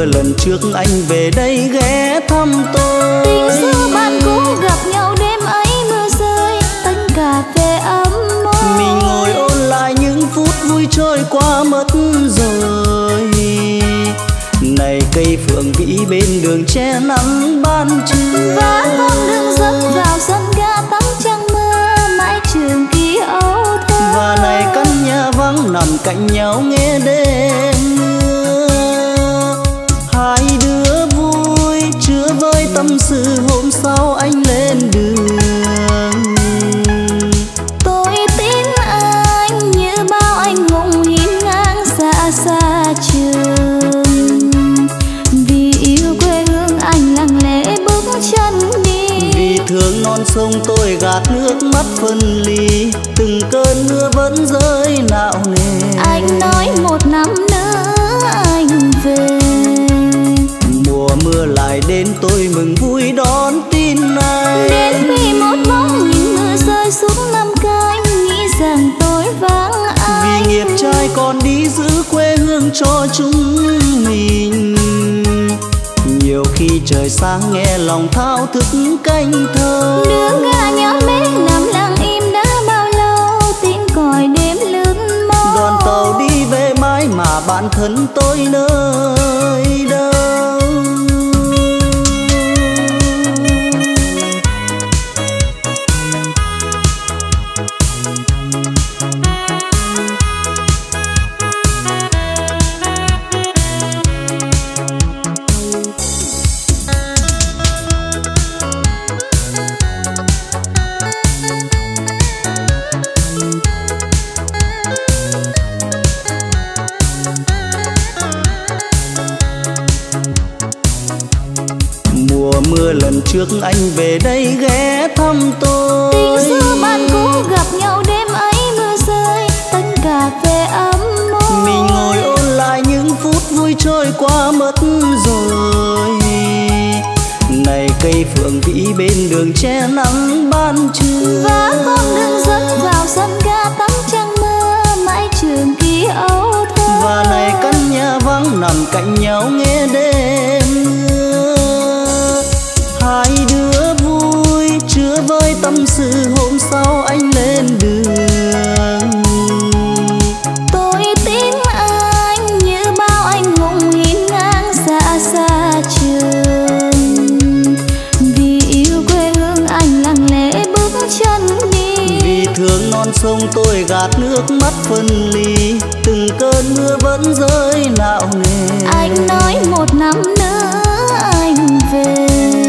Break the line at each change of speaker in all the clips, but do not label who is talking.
mưa lần trước anh về đây ghé thăm tôi.
Tình xưa bạn cũ gặp nhau đêm ấy mưa rơi, tách cà phê ấm môi.
Mình ngồi ôn lại những phút vui trôi qua mất rồi. Này cây phượng vĩ bên đường che nắng ban trưa,
và con đường dẫn vào sân ga tắm trăng mưa, mãi trường ký âu thơ.
Và này căn nhà vắng nằm cạnh nhau nghe đêm mưa. Hai đứa vui chứa với tâm sự hôm sau anh lên đường.
Tôi tin anh như bao anh hùng hiên ngang xa xa trường. Vì yêu quê hương anh lặng lẽ bước chân đi.
Vì thương non sông tôi gạt nước mắt phân ly. Từng cơn mưa vẫn rơi nạo nề.
Anh nói một năm nữa anh về.
Mùa mưa lại đến tôi mừng vui đón tin này.
Đến khi một bóng nhìn mưa rơi xuống năm cánh, nghĩ rằng tôi vắng anh.
Vì nghiệp trai còn đi giữ quê hương cho chúng mình. Nhiều khi trời sáng nghe lòng thao thức canh thơ.
Đường ga nhỏ bé nằm lặng im đã bao lâu, tiếng còi đêm lướt mơ.
Đoàn tàu đi về mãi mà bạn thân tôi nơi đâu. Mưa lần trước anh về đây ghé thăm tôi.
Tình xưa bạn cũ gặp nhau đêm ấy mưa rơi, tách cà phê ấm môi.
Mình ngồi ôn lại những phút vui trôi qua mất rồi. Này cây phượng vĩ bên đường che nắng ban trưa,
và con đường dẫn vào sân ga tắm trăng mưa, mãi trường ký âu thơ.
và này căn nhà vắng nằm cạnh nhau nghe đêm mưa. Hai đứa vui chứa với tâm sự hôm sau anh lên đường.
Tôi tin anh như bao anh hùng hiên ngang xa xa trường. Vì yêu quê hương anh lặng lẽ bước chân đi.
Vì thương non sông tôi gạt nước mắt phân ly. Từng cơn mưa vẫn rơi nạo nề.
Anh nói một năm nữa anh về.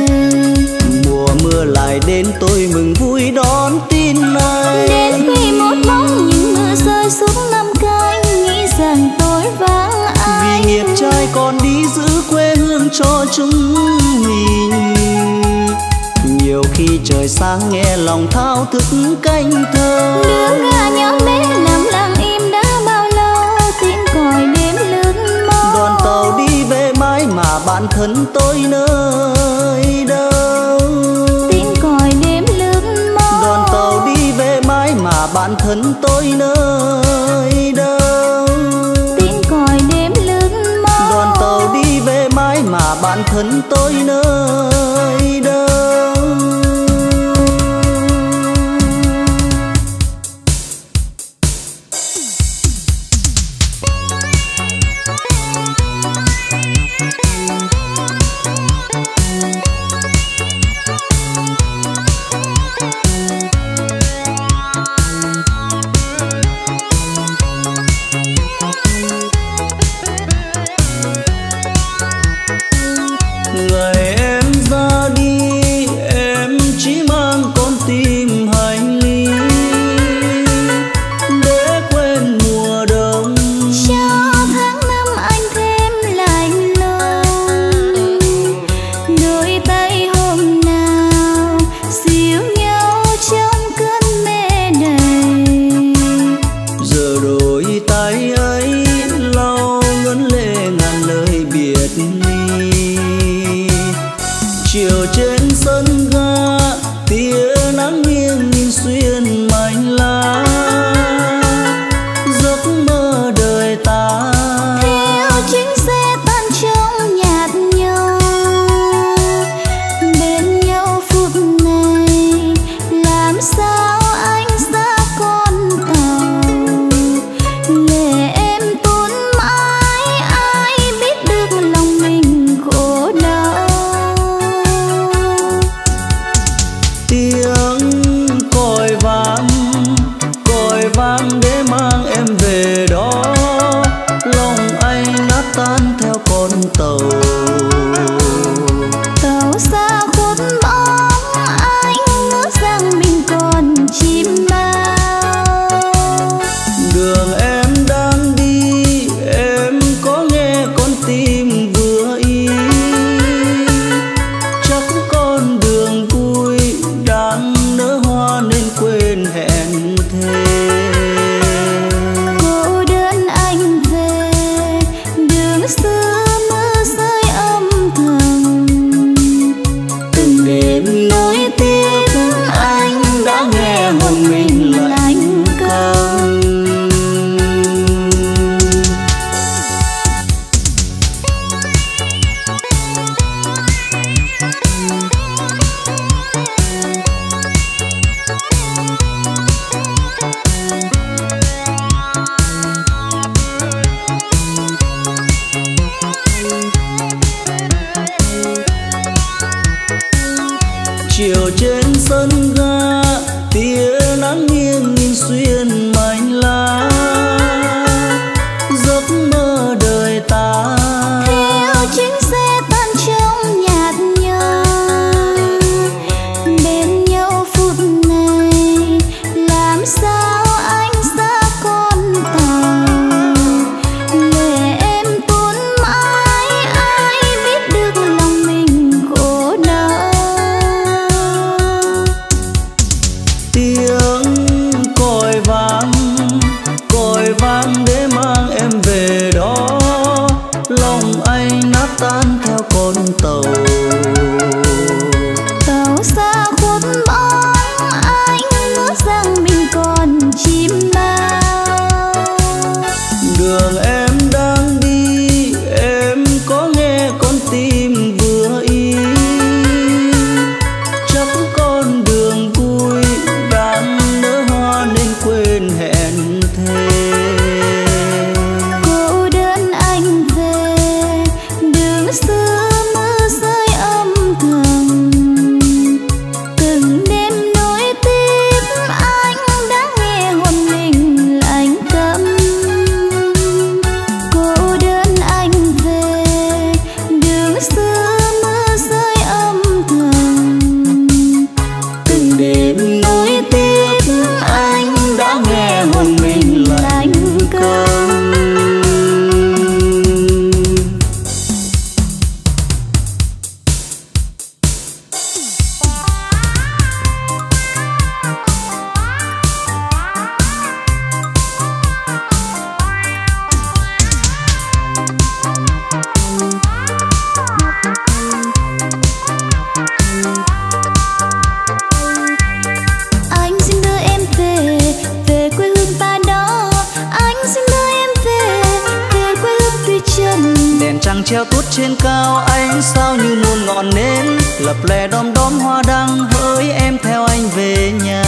Mùa mưa lại đến tôi mừng vui đón tin này.
Đến khi một bóng nhìn mưa rơi xuống năm cánh, nghĩ rằng tôi vắng anh.
Vì nghiệp trai còn đi giữ quê hương cho chúng mình. Nhiều khi trời sáng nghe lòng thao thức canh thơ.
Đường ga nhỏ bé nằm lặng im đã bao lâu, tiếng còi đêm lướt mơ.
Đoàn tàu đi về mãi mà bạn thân tôi nơi đâu.
Tiếng còi đêm lướt mơ.
Đoàn tàu đi về mãi mà bạn thân tôi nơi đâu.
Tiếng còi đêm lướt mơ.
Đoàn tàu đi về mãi mà bạn thân tôi nơi đâu. Người em vang để mang em về đó, lòng anh nát tan theo con tàu.
Tàu xa khuất bóng anh ngỡ rằng mình còn chim bao.
Đường em đang đi em có nghe con tim vừa ý, chắc con đường vui đang nở hoa nên quên hẹn thề.
Cô đơn anh về đường xưa mưa rơi âm thầm,
Từng đêm nối tiếc anh đã nghe hồn mình lạnh câm. Chiều trên sân ga tia nắng nghiêng nhìn xuyên mảnh lá, giấc mơ đời ta
theo chuyến xe tan trong nhạt nhòa. Bên nhau phút này làm sao anh xa con tàu, lệ em tuôn mãi ai biết được lòng mình khổ đau.
tiếng còi vang để mang em về đó, lòng anh nát tan theo con tàu.
Tàu xa khuất bóng anh ngỡ rằng mình còn chim bao.
Đường em đang đi em có nghe con tim vừa ý, chắc con đường vui đang nở hoa nên quên hẹn thề.
Cô đơn anh về đường xưa mưa rơi âm thầm, từng đêm nối tiếc anh đã nghe hồn mình lạnh câm. Cô đơn anh về đường xưa mưa rơi âm thầm,
Từng đêm nối tiếc anh đã nghe hồn mình lạnh câm.
anh xin đưa em về về quê hương ta đó. Anh xin đưa em về về quê hương Thủy Trần.
Đèn trăng treo tuốt trên cao ánh sao như muôn ngọn nến, lập lè đom đóm hoa đăng hỡi em theo anh về nhà.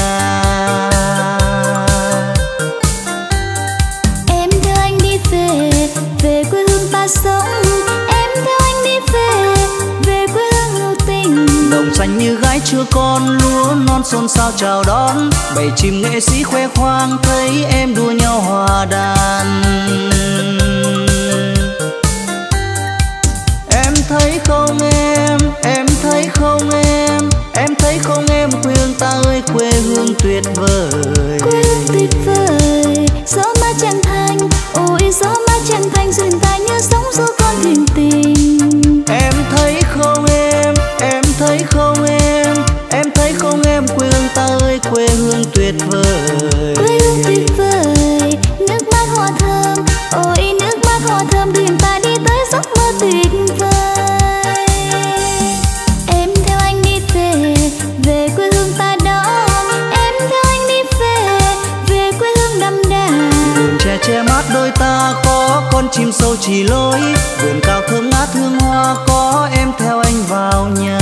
Em theo anh đi về về quê hương ta sống. Em theo anh đi về về quê hương hữu tình.
Đồng xanh như gái chưa con lúa non xôn xao chào đón, bầy chim nghệ sĩ khoe khoang thấy em đua nhau hòa đàn. Em thấy không em thấy không em thấy không em quê hương ta ơi quê hương tuyệt vời.
Quê hương tuyệt vời gió mát Tràng Thành, ôi gió mát Tràng Thành duyên ta như sóng gió con thuyền tình.
Em thấy không em thấy không em thấy không em quê hương ta ơi quê hương tuyệt vời.
Quê hương tuyệt vời nước mát hoa thơm, ôi nước mát hoa thơm thuyền ta đi tới giấc mơ tuyệt vời. Em theo anh đi về về quê hương ta đó. Em theo anh đi về về quê hương đậm đà.
Vườn tre che mát đôi ta có con chim sâu chỉ lối, vườn cao thơm ngát hương hoa có em theo anh vào nhà.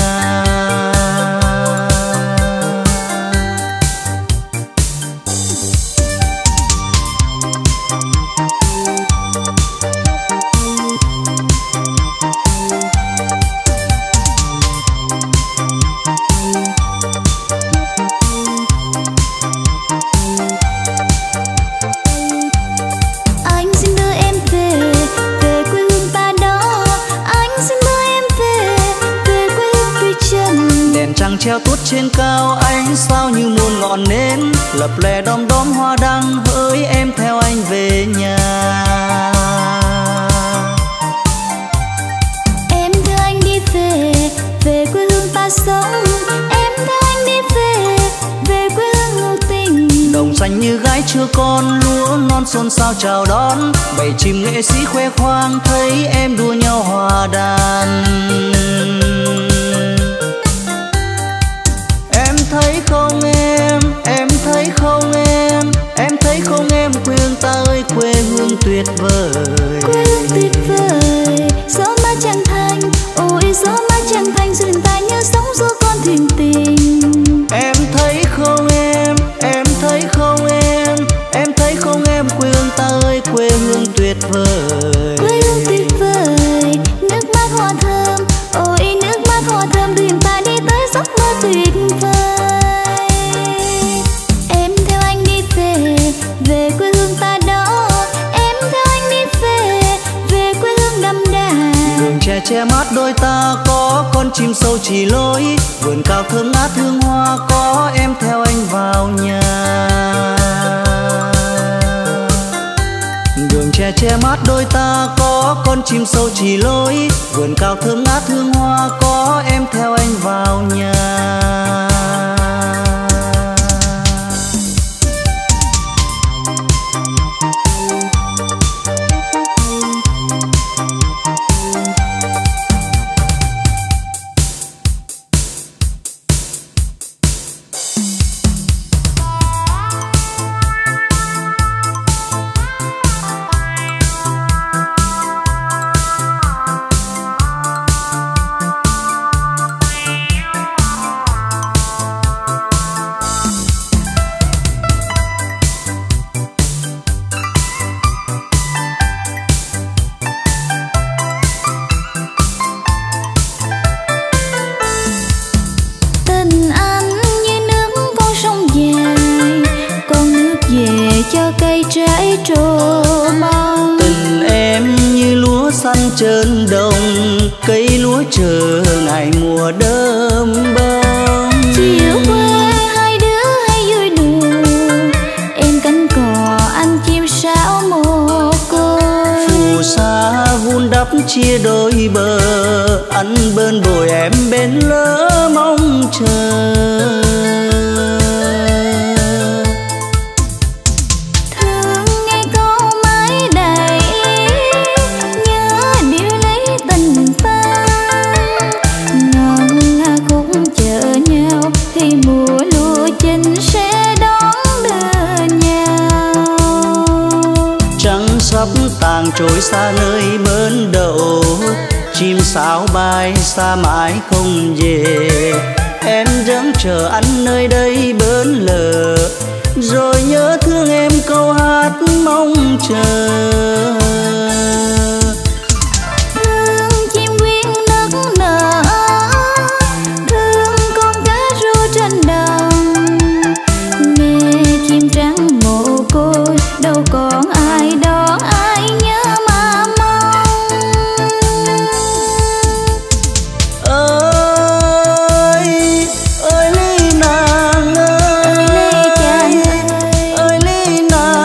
trên cao ánh sao như muôn ngọn nến, lập lè đom đóm hoa đăng hỡi em theo anh về nhà.
Em theo anh đi về quê hương ta sống. Em theo anh đi về quê hương hữu tình.
Đồng xanh như gái chưa con, lúa non xôn xao chào đón, bầy chim nghệ sĩ khoe khoang thấy em đua nhau hòa đàn. Em thấy không em thấy không em thấy không em quê hương ta ơi, quê hương tuyệt vời.
Quê hương tuyệt vời, gió mát Tràng Thành, ôi gió mát Tràng Thành duyên ta nhớ sống giữa con thuyền tình.
Em thấy không em thấy không em thấy không em quê hương ta ơi, quê hương tuyệt vời.
Quê hương tuyệt vời, nước mắt hoa thơm, ôi nước mắt hoa thơm thuyền ta đi tới giấc mơ tuyệt vời. Em theo anh đi về quê hương ta đó. Em theo anh đi về quê hương đậm đà.
Đường tre che mát đôi ta có con chim sâu chỉ lối, vườn cao thơm ngát hương hoa có em theo anh vào nhà. Đường tre che mát đôi ta có con chim sâu chỉ lối, vườn cao thơm ngát hương hoa có em theo anh vào nhà. Tình em như lúa xanh trơn đồng, cây lúa chờ ngày mùa đơm bông.
Chiều quê hai đứa hay vui đùa, em cánh cò anh chim sáo mồ côi.
Phù sa vun đắp chia đôi bờ, anh bên bồi em bên lỡ mong chờ. Tàng trôi xa nơi bến đậu, chim sáo bay xa mãi không về. Em vẫn chờ anh nơi đây bến lờ, rồi nhớ thương em câu hát mong chờ.
Thương chim quyến nức nở, thương con cá ru trên đồng, nghe chim trắng mồ côi đâu còn ai đón ai nhớ mà mong.
Ơi ơi ly nàng ơi, ơi ly nàng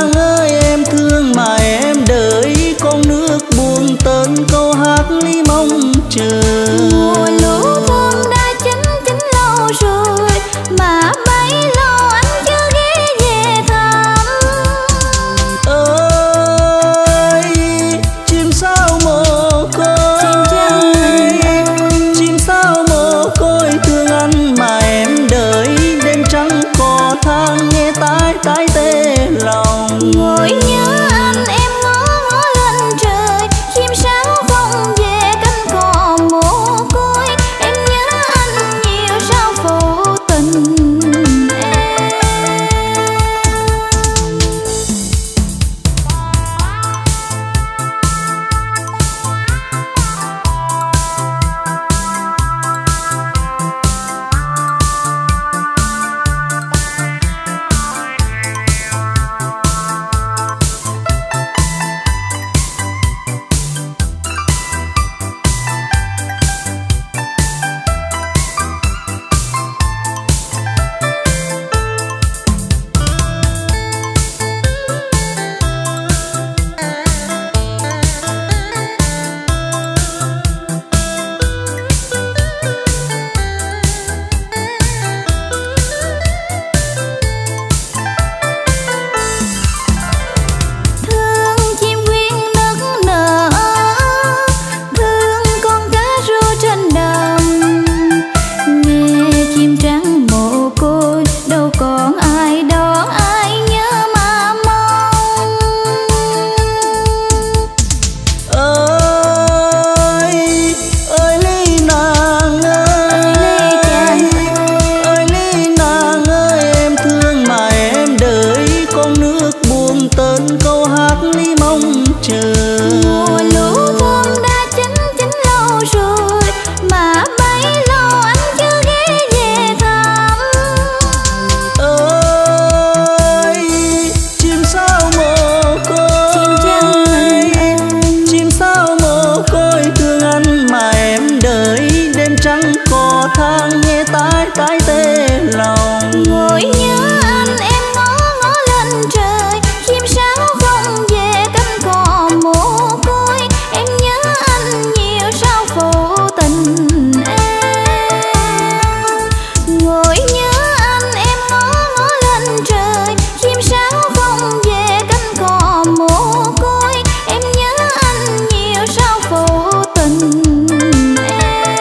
bên câu hát ly mong chờ.
Mùa lũ thơm đã chín lâu rồi mà bấy lâu anh chưa ghé về thăm.
Ơi chim sao mồ côi, chim sao mồ côi thương anh mà em đợi đêm trắng cò thang nghe tái tái tê lòng.
Ngồi nhớ anh em ngó ngó lên trời, chim sáo không về cánh cò mồ côi. Em nhớ anh nhiều sao phụ tình em. Ngồi nhớ anh em ngó ngó lên trời, chim sáo không về cánh cò mồ côi. Em nhớ anh nhiều sao phụ tình em.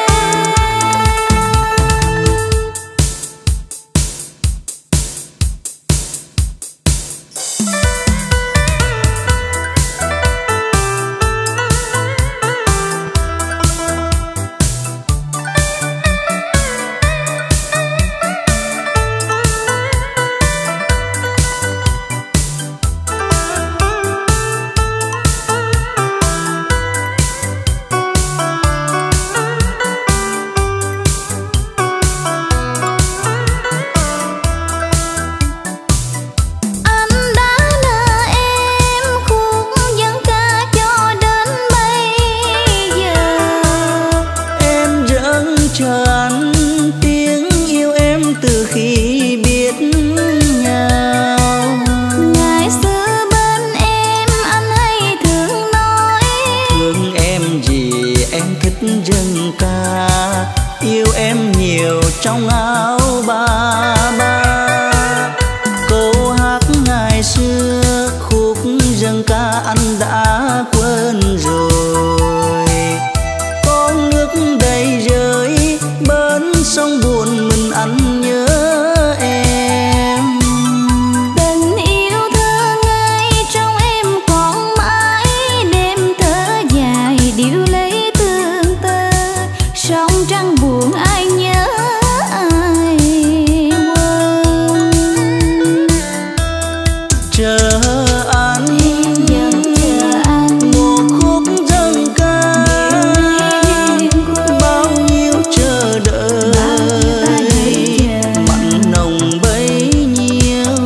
Anh đã nợ em khúc dân ca cho đến bây giờ.
Em vẫn chờ anh tiếng yêu em từ khi biết nhau.
Ngày xưa bên em anh hay thường nói,
Thương em vì em thích dân ca, yêu em nhiều trong áo ba ba. Câu hát ngày xưa khúc dân ca anh đã quên rồi. Con nước đầy rơi bên sông buồn mình anh nhớ em.
tình yêu thơ ngây trong em còn mãi. Đêm thở dài điệu lấy tương tơ, sóng trăng buồn ai nhớ ai quên.
Chờ anh
Em vẫn chờ anh
một khúc dân ca, bao nhiêu chờ đợi mặn nồng bấy nhiêu.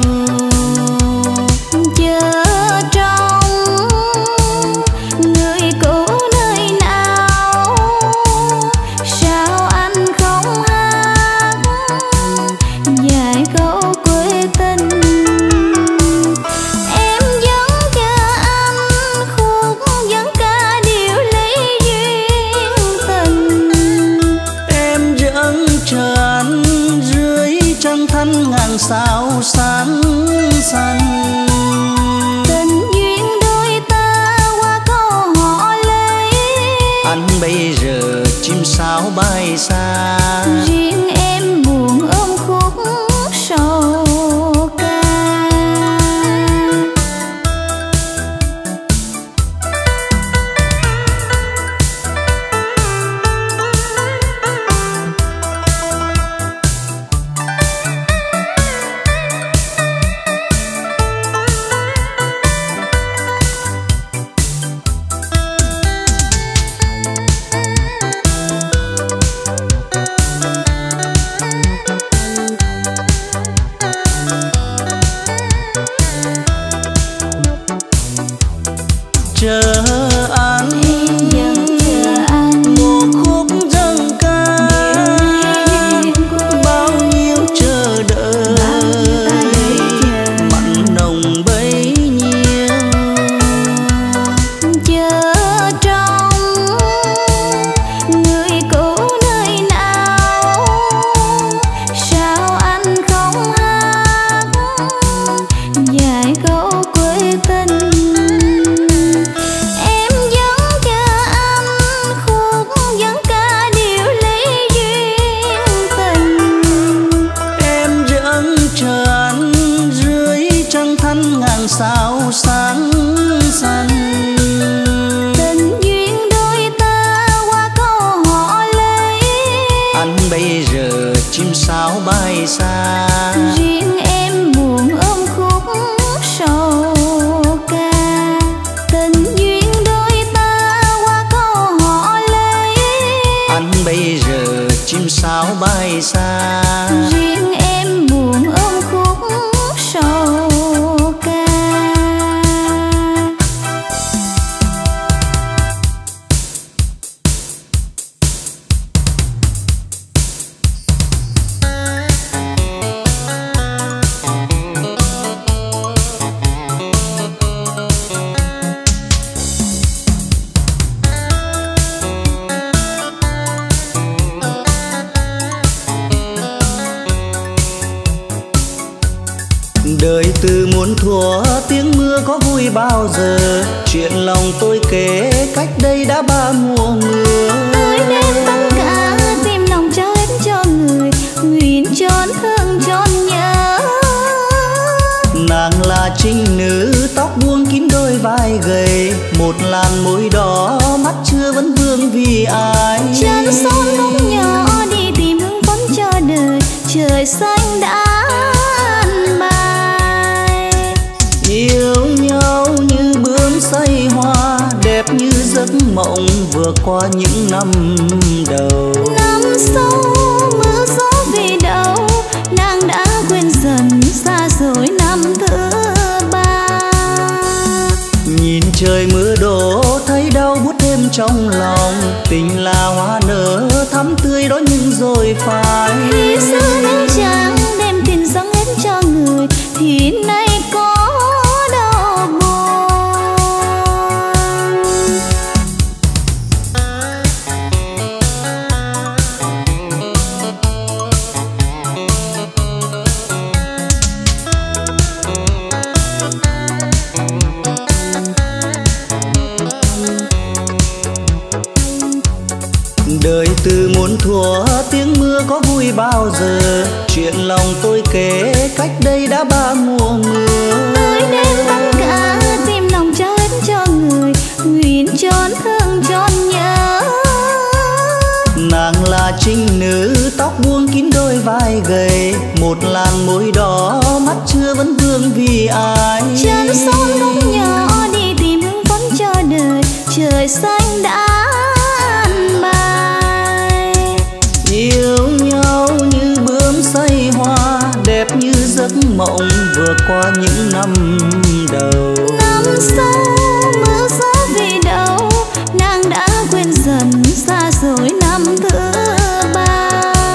chờ trong người cũ nơi nào. Sao anh không hát vài câu quê tình. Em vẫn chờ anh khúc dân ca điệu lấy duyên tình.
Em vẫn chờ anh dưới trăng thanh ngàn sao sáng xanh.
Tình duyên đôi ta qua câu họ lấy.
Anh bây giờ chim sáo bay xa,
Riêng em buồn ôm khúc sầu ca.
chờ anh
Em vẫn chờ anh
một khúc dân ca, bao nhiêu chờ đợi mặn nồng bấy nhiêu.
chờ trong người cũ nơi nào. Sao anh không hát vài câu quê tình.
vui bao giờ. Chuyện lòng tôi kể cách đây đã 3 mùa mưa.
Tôi đem tất cả tim lòng trao hết cho người, nguyện trọn thương trọn nhớ.
Nàng là trinh nữ tóc buông kín đôi vai gầy, một làn môi đỏ mắt chưa vẫn vương vì ai.
Chân son bóng nhỏ đi tìm hương phấn cho đời, trời xanh đã an bài.
Yêu nhau như bướm say hoa, đẹp như giấc mộng vượt qua những năm đầu.
Năm sau mưa gió về đâu, nàng đã quên dần xa rồi năm thứ 3.
Nhìn trời mưa đổ thấy đau buốt thêm trong lòng, tình là hoa nở thắm tươi đó nhưng rồi phai.
Khi xưa những chàng đem tiền dâng hết cho người, thì nay có đau buồn.
Đời từ muôn thuở tiếng mưa có vui bao giờ. Chuyện lòng tôi kể cách đây đã 3 mùa mưa.
Tôi đem tất cả tim lòng trao hết cho người, nguyện trọn thương trọn nhớ.
Nàng là trinh nữ tóc buông kín đôi vai gầy, một làn môi đỏ mắt chưa vẫn vương vì ai.
Chân son bóng nhỏ đi tìm hương phấn cho đời, trời xanh đã an bài.
Yêu nhau như bướm say hoa, đẹp như giấc mộng vượt qua những năm đầu.
Năm sau mưa gió về đâu, nàng đã quên dần xa rồi năm thứ 3.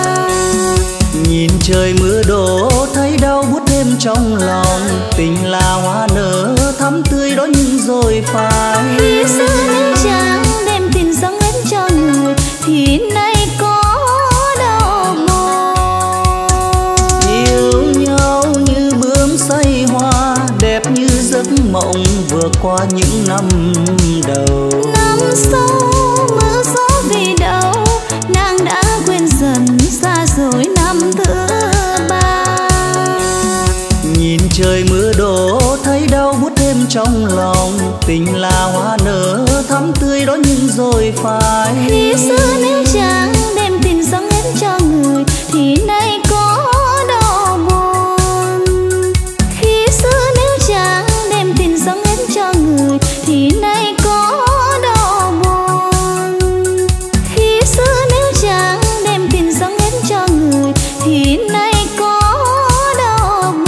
Nhìn trời mưa đổ thấy đau buốt thêm trong lòng, tình là hoa nở thắm tươi đó nhưng rồi phai.
Khi xưa những chàng đem tiền dâng hết cho người, thì nay có đau buồn.
Yêu nhau như bướm say hoa, đẹp như giấc mộng vượt qua những năm đầu.
Năm sau mưa gió về đâu, nàng đã quên dần xa rồi năm thứ 3.
Nhìn trời mưa đổ thấy đau buốt thêm trong lòng, tình là hoa nở thắm tươi đó nhưng rồi phai.
Khi xưa nếu chàng đem tiền dâng hết cho người, thì nay có đau buồn. Khi xưa nếu chàng đem tiền dâng hết cho người, thì nay có đau buồn. Khi xưa nếu chàng đem tiền dâng hết cho người, thì nay có đau buồn.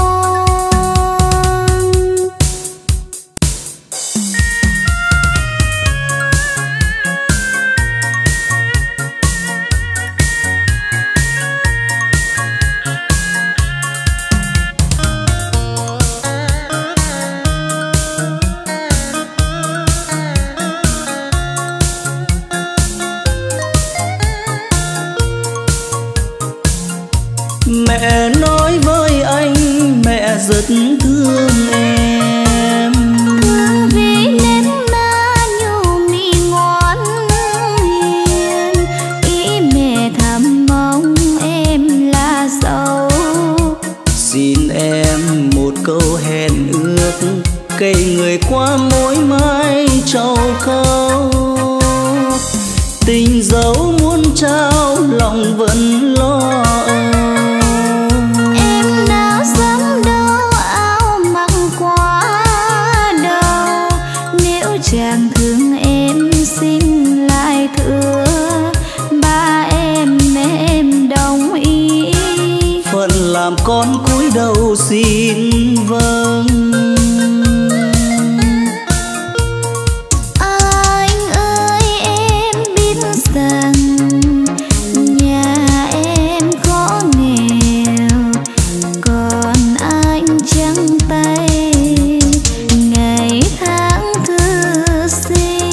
Mẹ nói với anh mẹ rất thương em,
Thương vì nét na nhu mì ngoan hiền, ý mẹ thầm mong em là giàu.
xin em một câu hẹn ước, cây người qua mỗi mai trầu câu. Tình dẫu muốn trao lòng vẫn lo âu.
Em nào dám đâu áo mặc quá đâu, nếu chàng thương em xin lại thưa, ba em mẹ em đồng ý.
Phận làm con cúi đầu xin vâng.
Anh ơi em biết rằng nhà em khó nghèo, còn anh trắng tay ngày tháng thư sinh.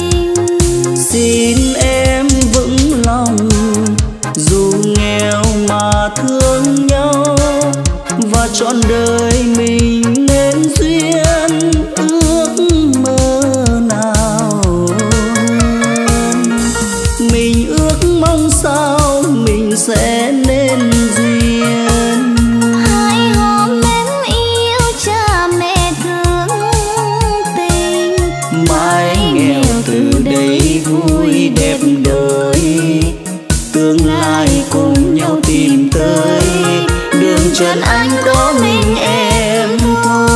mái nghèo từ đây vui đẹp đời, tương lai cùng nhau tìm tới, đường trần anh có mình em thôi.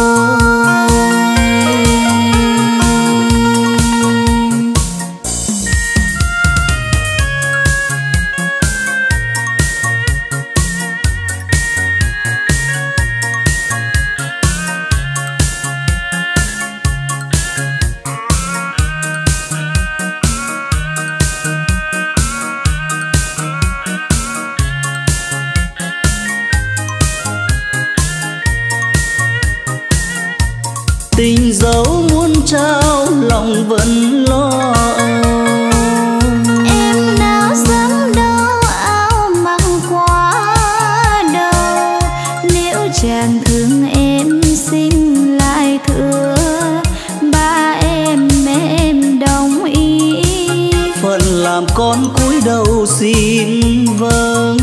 Tình dẫu muốn trao lòng vẫn lo âu.
Em nào dám đâu áo mặc quá đâu, nếu chàng thương em xin lại thưa, ba em mẹ em đồng ý.
Phận làm con cúi đầu xin vâng.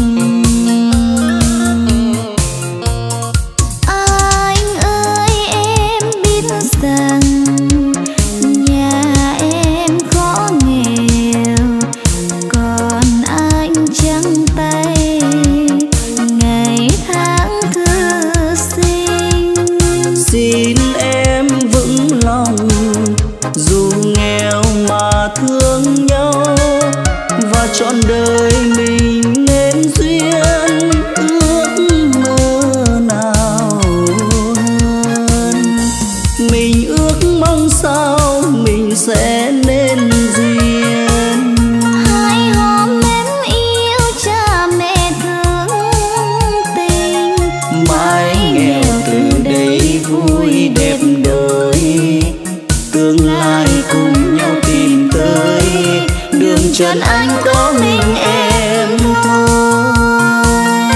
Rằng nhà em khó nghèo, còn anh trắng tay ngày tháng thư sinh.
Xin em vững lòng dù nghèo mà thương nhau, và trọn đời mình nên duyên ước mơ nào hơn. Mình ước mong sao mình sẽ nên duyên.
Hai hôm em yêu cha mẹ thương tình,
mái nghèo từ đây vui đẹp đời, tương lai cùng nhau tìm tới, đường trần anh có mình em thôi.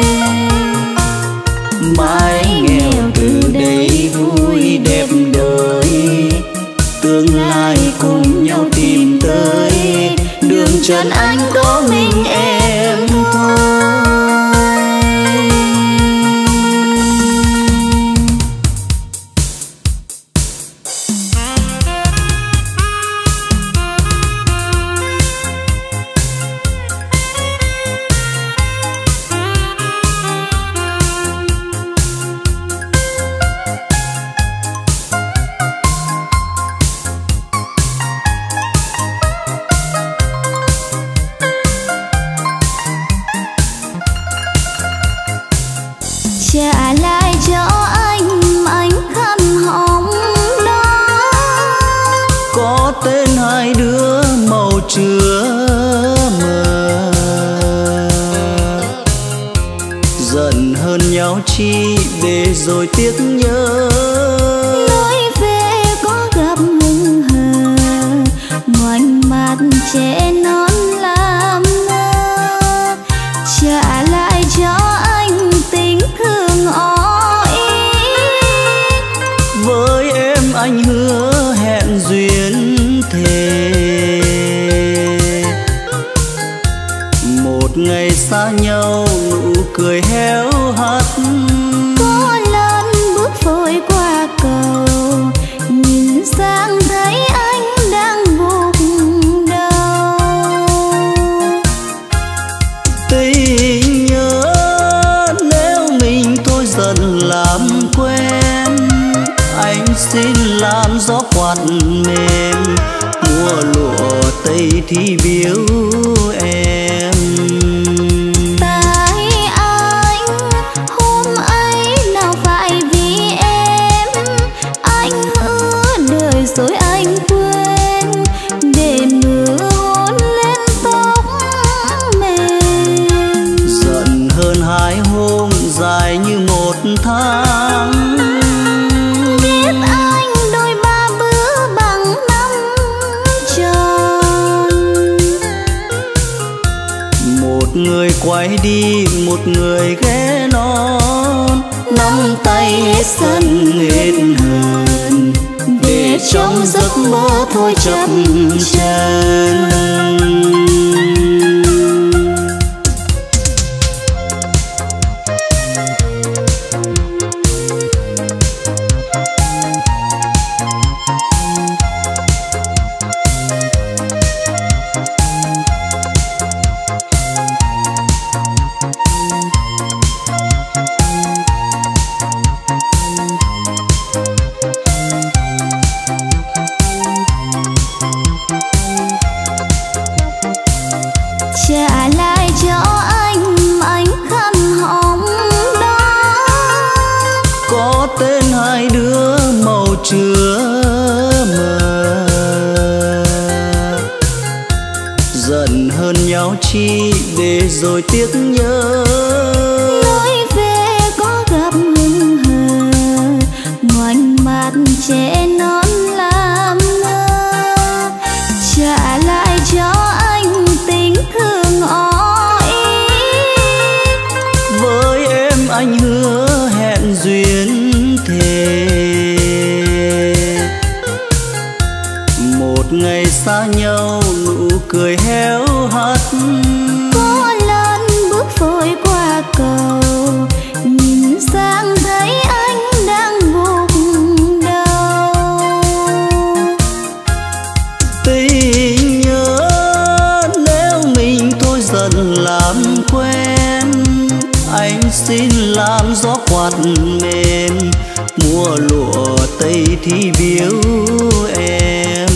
Mái nghèo từ đây vui đẹp đời, tương lai cùng nhau tìm tới, đường trần anh có mình em thôi.
Trả lại cho anh khăn hồng đó,
có tên hai đứa màu chứa mờ. Giận hơn nhau chi để rồi tiếc nhớ,
lối về có gặp hững hờ, ngoảnh mặt trẻ non làm ngơ. Trả lại cho anh tình thương ó ý,
với em anh hứa hẹn duyên thề. Một ngày xa nhau nụ cười héo hắt,
có lần bước vội qua cầu, nhìn sang thấy anh đang gục đầu.
Tình nhớ nếu mình thôi dần làm quen, anh xin làm gió quạt mềm, mùa lụa tây thì biếu em.
Tại anh hôm ấy nào phải vì em, anh hứa đời rồi anh quên, để mưa hôn lên tóc mềm.
Giận hơn hai hôm dài như một tháng,
biết anh đôi ba bữa bằng năm tròn.
một người quay đi một người ghé non, nắm tay hết sân hết hờn, để trong giấc mơ thôi chập chờn. chi để rồi tiếc nhớ.
Lối về có gặp hững hờ, ngoảnh mặt trẻ non làm ngơ. Trả lại cho anh tình thương ỏi.
Với em anh hứa hẹn duyên thề, một ngày xa nhau nụ cười héo hắt.
Có lần bước vội qua cầu, nhìn sang thấy anh đang gục đầu.
Tình nhớ nếu mình thôi dần làm quen, anh xin làm gió quạt mềm, mùa lụa tây thi biếu em.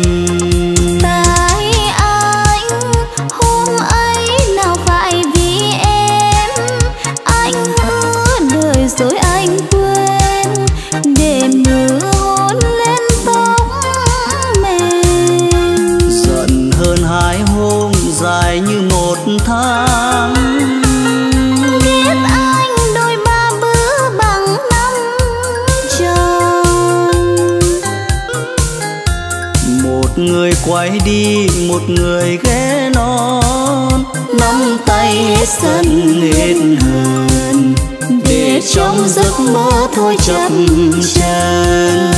Tại anh hôm ấy nào phải vì em, anh hứa đời rồi anh quên, để mưa hôn lên tóc mềm.
Giận hơn 2 hôm dài như 1 tháng,
Biết anh đôi 3 bữa bằng 5 chồng.
một người quay đi một người ghé non, nắm tay hết sân hết hờn, để trong giấc mơ thôi chập chờn.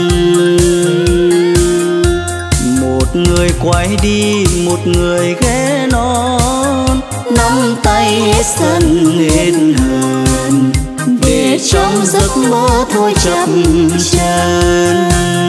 Một người quay đi một người ghé non, nắm tay hết sân hết hờn, để trong giấc mơ thôi chập chờn.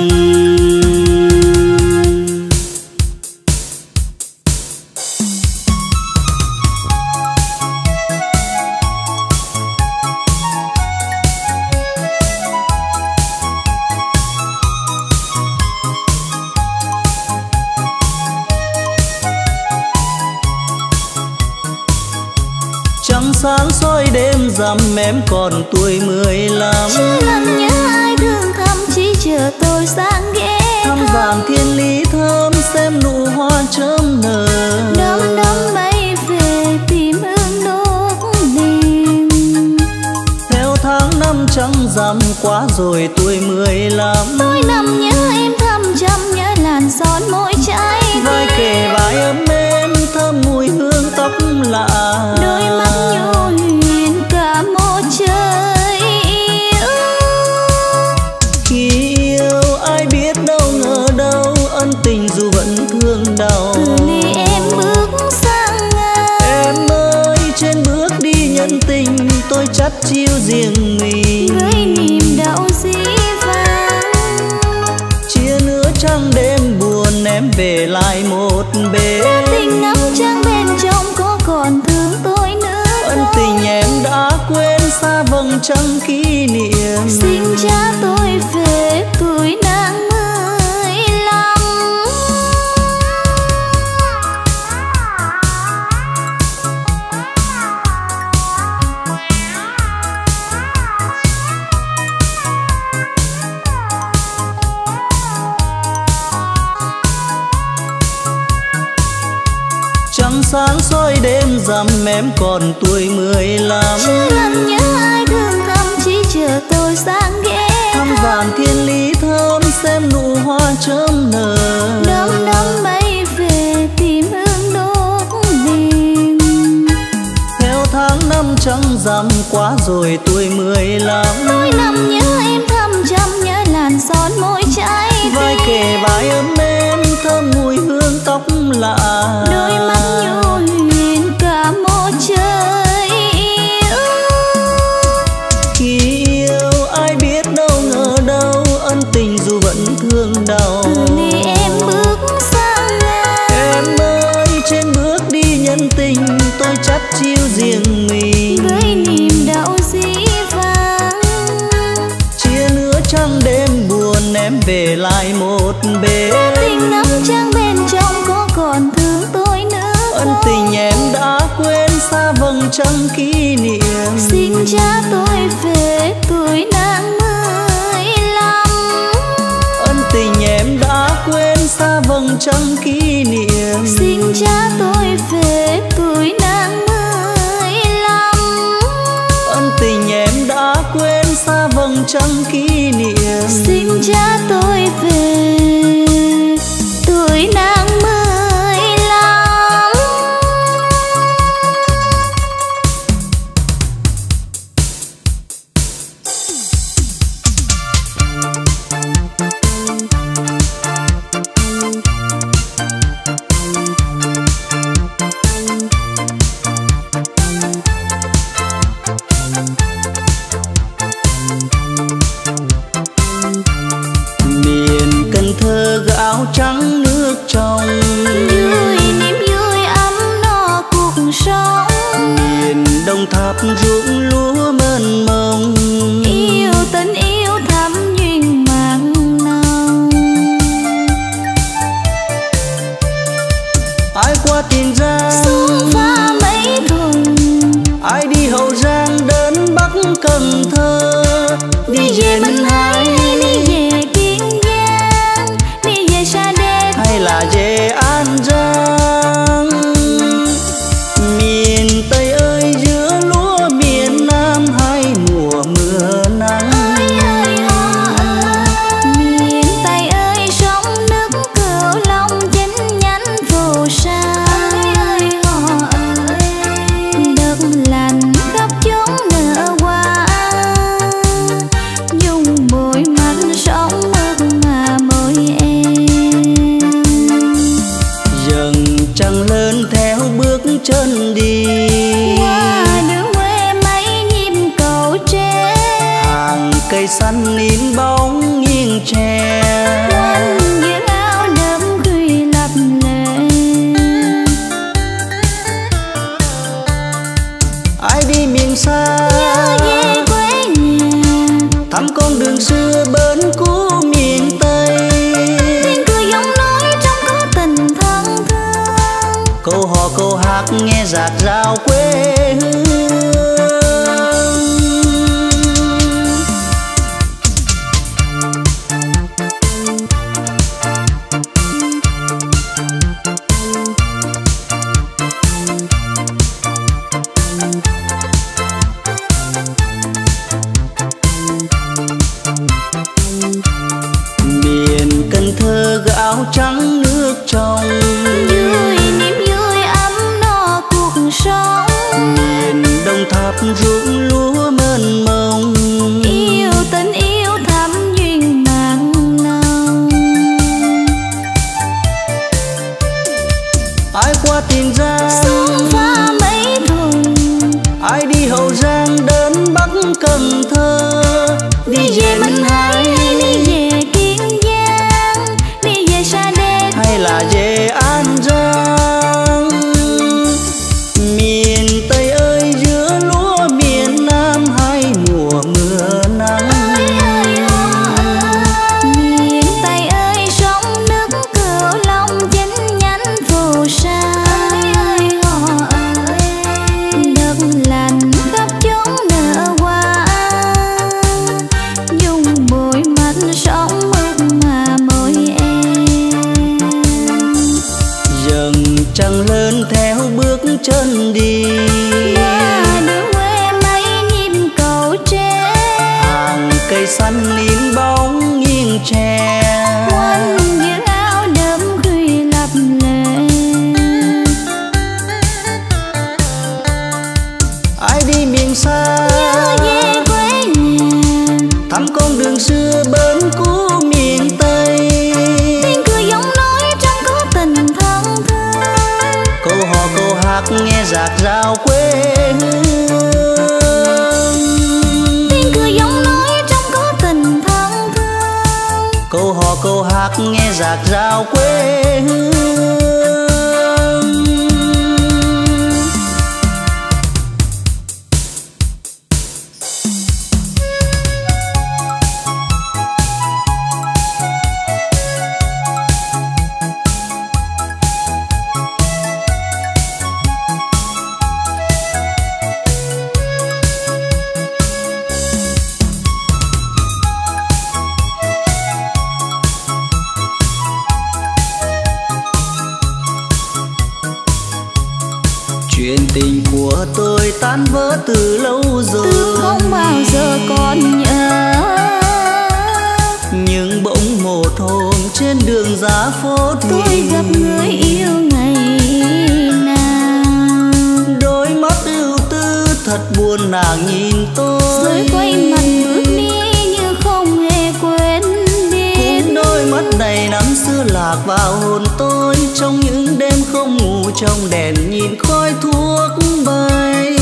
Trăng sáng soi đêm rằm em còn tuổi 15.
Chưa lần nhớ ai thương thăm, chỉ chờ tôi sang ghé
Thăm vàng thiên lý thơm xem nụ hoa chớm nở.
đom đóm bay về tìm hương đốt đêm.
Theo tháng năm trăng rằm quá rồi tuổi 15.
Tôi nằm nhớ em thăm trăm, nhớ làn son môi trái
Vai kề vai ấm êm thơm mùi hương tóc lạ.
đôi mắt nhu huyền cả một trời yêu.
Khi yêu ai biết đâu ngờ đâu, ân tình dù vẫn thương đau.
Từ ly em bước sang ngang,
Em ơi trên bước đi nhân tình, tôi chắt chiu riêng mình.
với niềm đau dĩ vãng.
Chia nửa trăng đêm buồn em về lại một bên.
Đã tình ngắm trăng bên trong có còn thương tôi nữa
Ân
không?
tình em đã quên xa vầng trăng kỷ niệm.
Xin cha tôi về tuổi nàng 15.
Trăng sáng soi đêm rằm em còn tuổi 15.
Chưa lần nhớ ai thương thăm, chỉ chờ tôi sang ghé
Thăm vàng thiên lý thơm xem nụ hoa chớm nở.
đom đóm bay về tìm hương đốt đêm.
Theo tháng năm trăng rằm quá rồi tuổi 15.
Tôi nằm nhớ em thăm trăm, nhớ làn son môi trái
Vai kề vai ấm êm thơm mùi hương tóc lạ.
đôi mắt nhu huyền cả một trời yêu.
Khi yêu ai biết đâu ngờ đâu, ân tình dù vẫn thương đau.
Từ ly em bước sang ngang,
Em ơi trên bước đi nhân tình, tôi chắt chiu riêng mình.
với niềm đau dĩ vãng.
Chia nửa trăng đêm buồn em về lại một bên.
Đã tình ngắm trăng bên trong có còn thương tôi nữa
Ân
không?
tình em đã quên xa vầng trăng kỷ niệm.
Xin cha tôi về tuổi nàng 15.
Ân tình em đã quên xa vầng trăng kỷ niệm.
Xin cha tôi về
trăng kỷ niệm.
Xin cha tôi về tuổi nàng 15.
Miền Cần Thơ gạo trắng nước trong,
Vui niềm vui ấm no cuộc sống.
miền Đồng Tháp ruộng lúa mênh mông,
Yêu tình yêu thắm duyên mặn nồng.
ai qua Tiền Giang
Xuân pha mấy thùng,
ai đi Hậu Giang đến Bắc Cần Thơ, đi về Minh Hải
đi về Kiên Giang, đi về Sa Đéc
hay là về An Giang. Miền Tây ơi giữa lúa miền Nam hai mùa mưa nắng.
ơi họ ơi. Miền Tây ơi sông nước Cửu Long chính nhánh phù sa. Ơi họ ơi. Đất lành khắp chốn nở hoa, dùng bụi mặn sống mực mà môi em.
Dần trăng lên theo bước chân đi,
Qua đường quê mấy nhịp cầu tre,
hàng cây xanh in bóng nghiêng tre.
quanh những áo đơm khuy lập lệ.
ai đi miền xa
Nhớ về quê nhà,
thăm con đường xưa bên cũ miền Tây.
tiếng cười giọng nói trong có tình thân thương.
Câu hò câu hát nghe dạt dao quê hương. Miền Cần Thơ gạo trắng nước trong,
Vui niềm vui ấm no cuộc sống.
miền Đồng Tháp ruộng lúa mênh mông,
Yêu tình yêu thắm duyên mặn nồng.
ai qua Tiền Giang
Xuân pha mấy thùng,
ai đi Hậu Giang đến Bắc Cần Thơ, đi về Minh Hải
đi về Kiên Giang, đi về Sa Đéc
hay là về An Giang. Miền Tây ơi giữa lúa miền Nam hai mùa mưa nắng.
ơi họ ơi. Miền Tây ơi sông nước Cửu Long chính nhánh phù sa. Ơi họ ơi. Đất lành khắp chốn nở hoa, dùng bụi mặn sống mực mà môi em.
Dần trăng lên theo bước chân đi,
Qua đường quê mấy nhịp cầu tre,
hàng cây xanh in bóng nghiêng tre.
quanh những áo đơm khuy lập lệ.
ai đi miền xa
Nhớ về quê nhà,
thăm con đường xưa bên cũ miền Tây.
tiếng cười giọng nói trong có tình thân thương.
Câu hò câu hát nghe dạt dao quê hương.
Tiếng cười giọng nói trong có tình thân thương.
Câu hò câu hát nghe dạt dao quê hương. Chuyện tình của tôi tan vỡ từ lâu rồi,
Tôi không bao giờ còn nhớ.
trên đường giá phố thì
tôi gặp người yêu ngày nào.
đôi mắt ưu tư thật buồn nàng nhìn tôi,
rồi quay mặt bước đi như không hề quên biết.
cũng đôi mắt này năm xưa lạc vào hồn tôi, trong những đêm không ngủ trong đèn nhìn khói thuốc bay.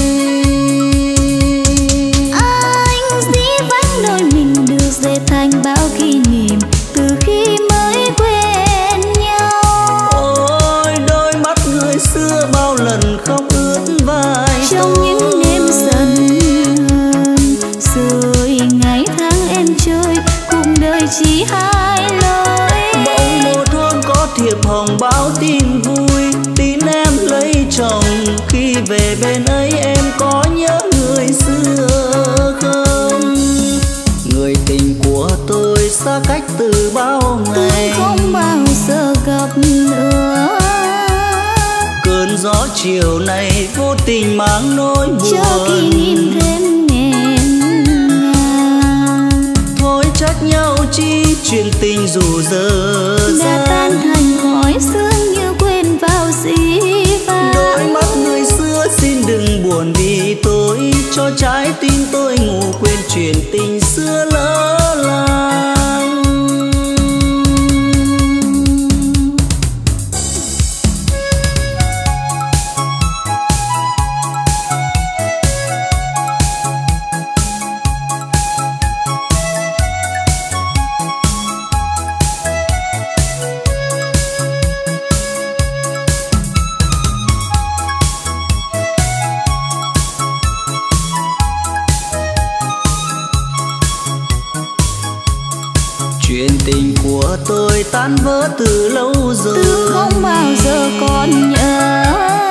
Anh dĩ vãng đôi mình được dệt thành bao kỷ niệm từ khi mới quen nhau.
Ôi đôi mắt người xưa bao lần khóc ướt vai
trong
tôi.
những đêm dần hờn, rồi ngày tháng em trôi cùng đời chỉ hai lối.
Bỗng một hôm có thiệp hồng báo tin vui, tin em lấy chồng. Khi về bên ấy em có nhớ người xưa không? Người tình của tôi xa cách từ bao ngày,
không bao giờ gặp nữa.
cơn gió chiều này vô tình mang nỗi buồn,
cho kỷ niệm thêm nghẹn ngào.
thôi trách nhau chi chuyện tình dù dở
đã tan thành khói sương như quên vào dĩ vãng.
đôi mắt người xưa xin đừng buồn vì tôi, cho trái tim tôi ngủ quên chuyện tình xưa lỡ làng. Chuyện tình của tôi tan vỡ từ lâu rồi,
từ không bao giờ còn nhớ.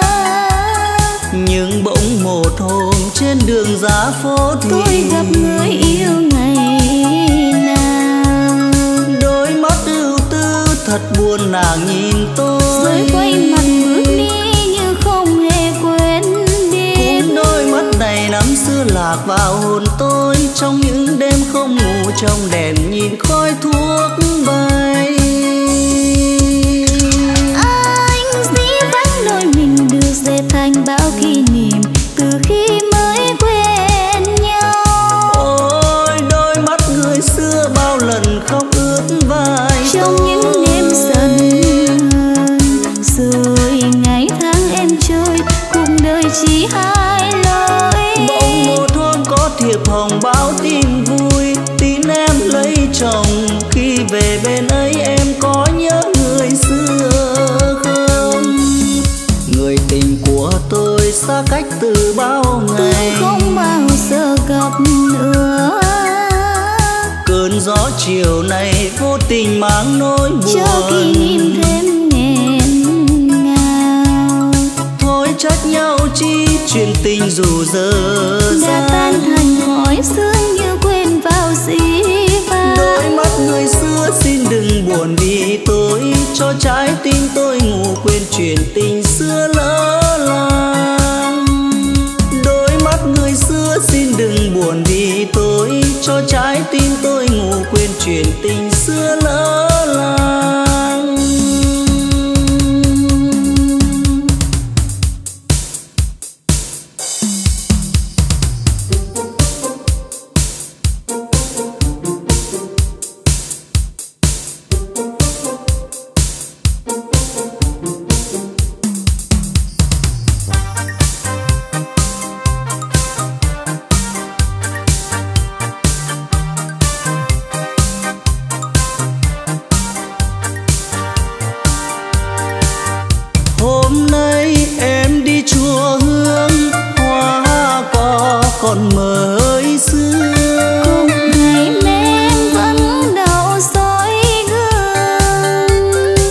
nhưng bỗng một hôm trên đường giá phố thì
tôi gặp người yêu ngày nào.
đôi mắt ưu tư thật buồn nàng nhìn tôi,
rồi quay mặt bước đi như không hề quên biết.
cũng đôi mắt này năm xưa lạc vào hồn tôi, trong những đêm không ngủ trong đèn nhìn khói thuốc bay.
Anh dĩ vãng đôi mình được dệt thành bao kỷ niệm từ khi mới quen nhau.
Ôi đôi mắt người xưa bao lần khóc ướt vai
trong
tôi.
những đêm dần hờn, rồi ngày tháng em trôi cùng đời chỉ hai lối.
Bỗng một hôm có thiệp hồng báo tin vui, tin em lấy chồng. Khi về bên ấy em có nhớ người xưa không? Người tình của tôi xa cách từ bao ngày,
không bao giờ gặp nữa.
cơn gió chiều này vô tình mang nỗi
cho kỷ
buồn,
niệm thêm nghẹn ngào.
thôi trách nhau chi chuyện tình dù dở
đã tan thành khói sương như quên vào dĩ vãng.
đôi mắt người xưa xin đừng buồn vì tôi, cho trái tim tôi ngủ quên chuyện tình xưa lỡ làng. Đôi mắt người xưa xin đừng buồn vì tôi, cho trái tim tôi ngủ quên chuyện tình xưa lỡ làng. Hôm nay em đi chùa Hương, hoa cỏ còn mới xưa.
cùng ngày men vẫn đậu soi gương.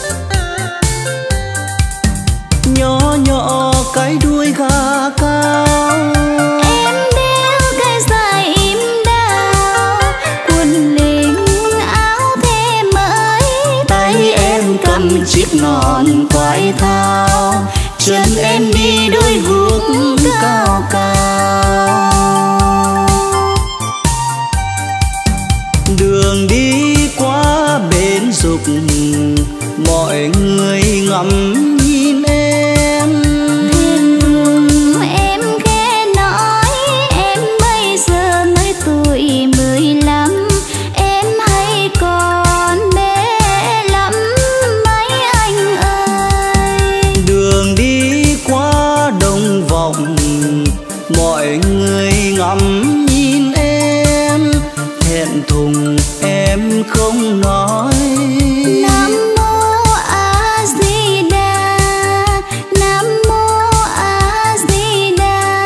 Nhỏ nhỏ cái đuôi gà cao,
Em đeo cái dài im đào, quần lính áo thề mới.
tay em cầm chiếc nón quai thao, chân em đi đôi guốc cao cao. Đường đi qua bến dục mọi người ngắm nhìn em.
Em khẽ nói em bây giờ mới tuổi 15, em hay còn bé lắm mấy anh ơi.
Đường đi qua đồng vọng, mọi người ngắm nhìn em, thẹn thùng em không nói.
Nam mô A Di Đà, Nam mô A Di Đà.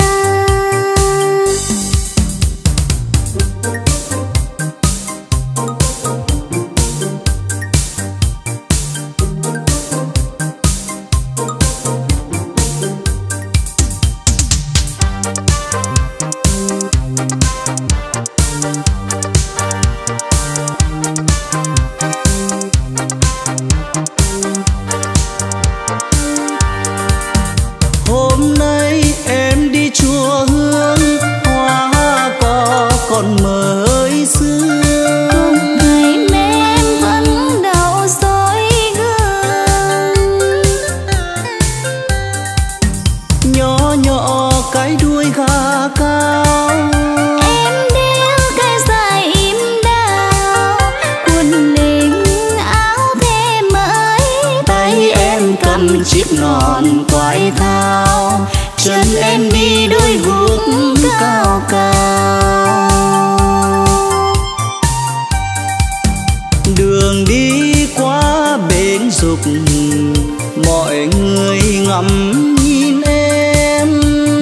Hôm nay em đi chùa Hương, hoa cỏ còn mới xưa.
Cùng ngày em vẫn đậu soi gương,
Nhỏ nhỏ cái đuôi gà cao,
em đeo cái dài im đào, quần đỉnh áo thề mới.
tay em cầm chiếc nón quải thao, chân em đi đôi guốc cao cao. Đường đi qua bến dục, mọi người ngắm nhìn em.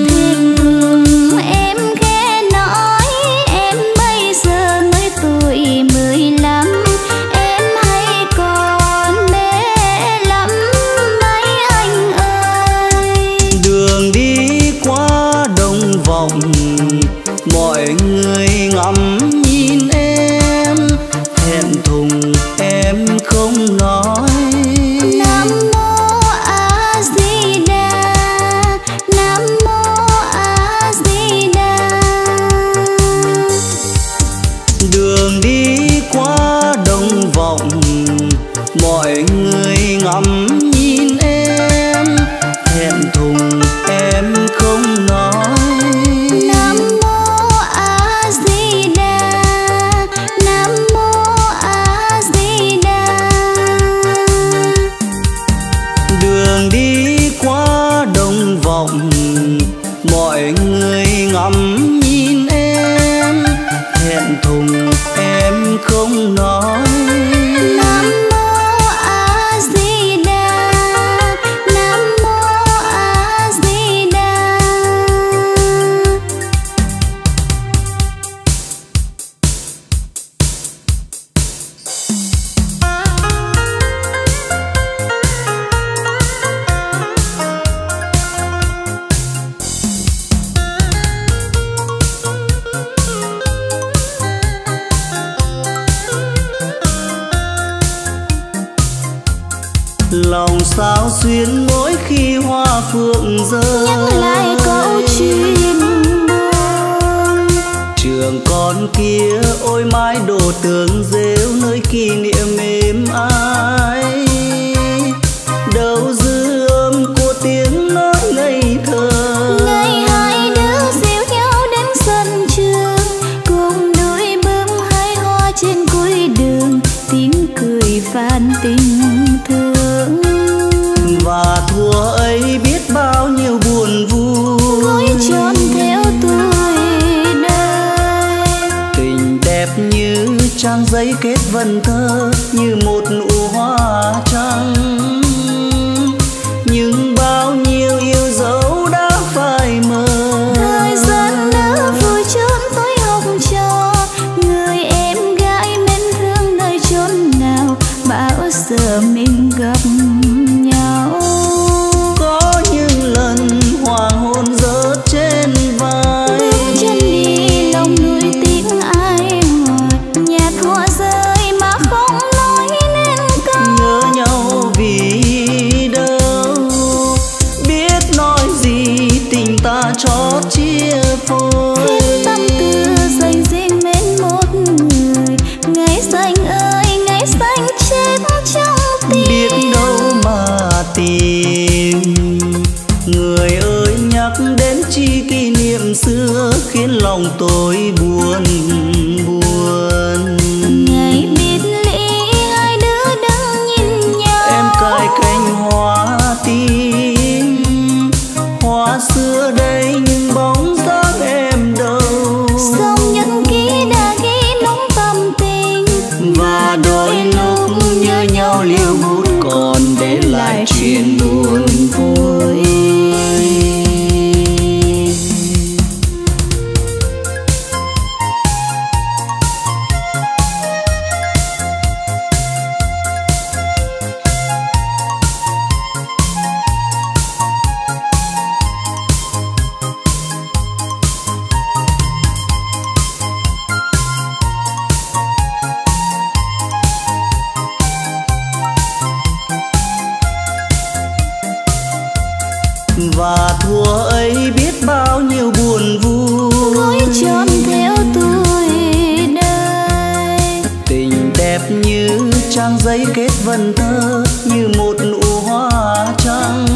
Em khẽ nói em bây giờ mới tuổi 15, em hay còn bé lắm mấy anh ơi.
Đường đi qua đồng vọng, mọi người ngắm nhìn em, thẹn thùng em không nói.
Nam mô A Di Đà, Nam mô A Di Đà.
Đường đi qua đồng vọng, mọi người ngắm nhìn em, thẹn thùng em không nói.
Nam mô A Di Đà, Nam mô A Di Đà.
Đường đi qua đồng vọng, mọi người ngắm nhìn em, thẹn thùng em không nói.
Nam mô A Di Đà, Nam mô A Di Đà.
Lòng sao xuyên mỗi khi hoa phượng rơi,
Nhắc lại câu chuyện buồn.
trường con kia ôi mái đồ tường rêu, nơi kỷ niệm êm ái. Đâu dư âm của tiếng nói ngây thơ,
Ngày hai đứa dìu nhau đến sân trường, cùng đôi bướm hái hoa trên cuối đường, tiếng cười phan tình thương.
và thua ấy biết bao nhiêu buồn vui.
Gối tròn theo tuổi đời,
Tình đẹp như trang giấy kết vần thơ, như một nụ hoa trắng. Nhưng bao nhiêu yêu dấu đã phai mờ,
thời gian đã vùi chốn tối học trò. Người em gái mến thương nơi chốn nào, bao giờ mình gặp nhau.
có những lần hoàng hôn rớt trên vai.
Bước chân đi lòng nuối tiếng ai hỏi, nhạt hoa rơi mà không nói nên câu.
Nhớ nhau vì đâu, biết nói gì tình ta chót chia phôi.
Thêm tâm tư dành riêng mến một người, ngày xanh ơi ngày xanh chết
nhau liêu bút còn để lại chuyện buồn vui. Và thuở ấy biết bao nhiêu buồn vui
gối tròn theo tuổi đời.
Tình đẹp như trang giấy kết vần thơ, như một nụ hoa trắng.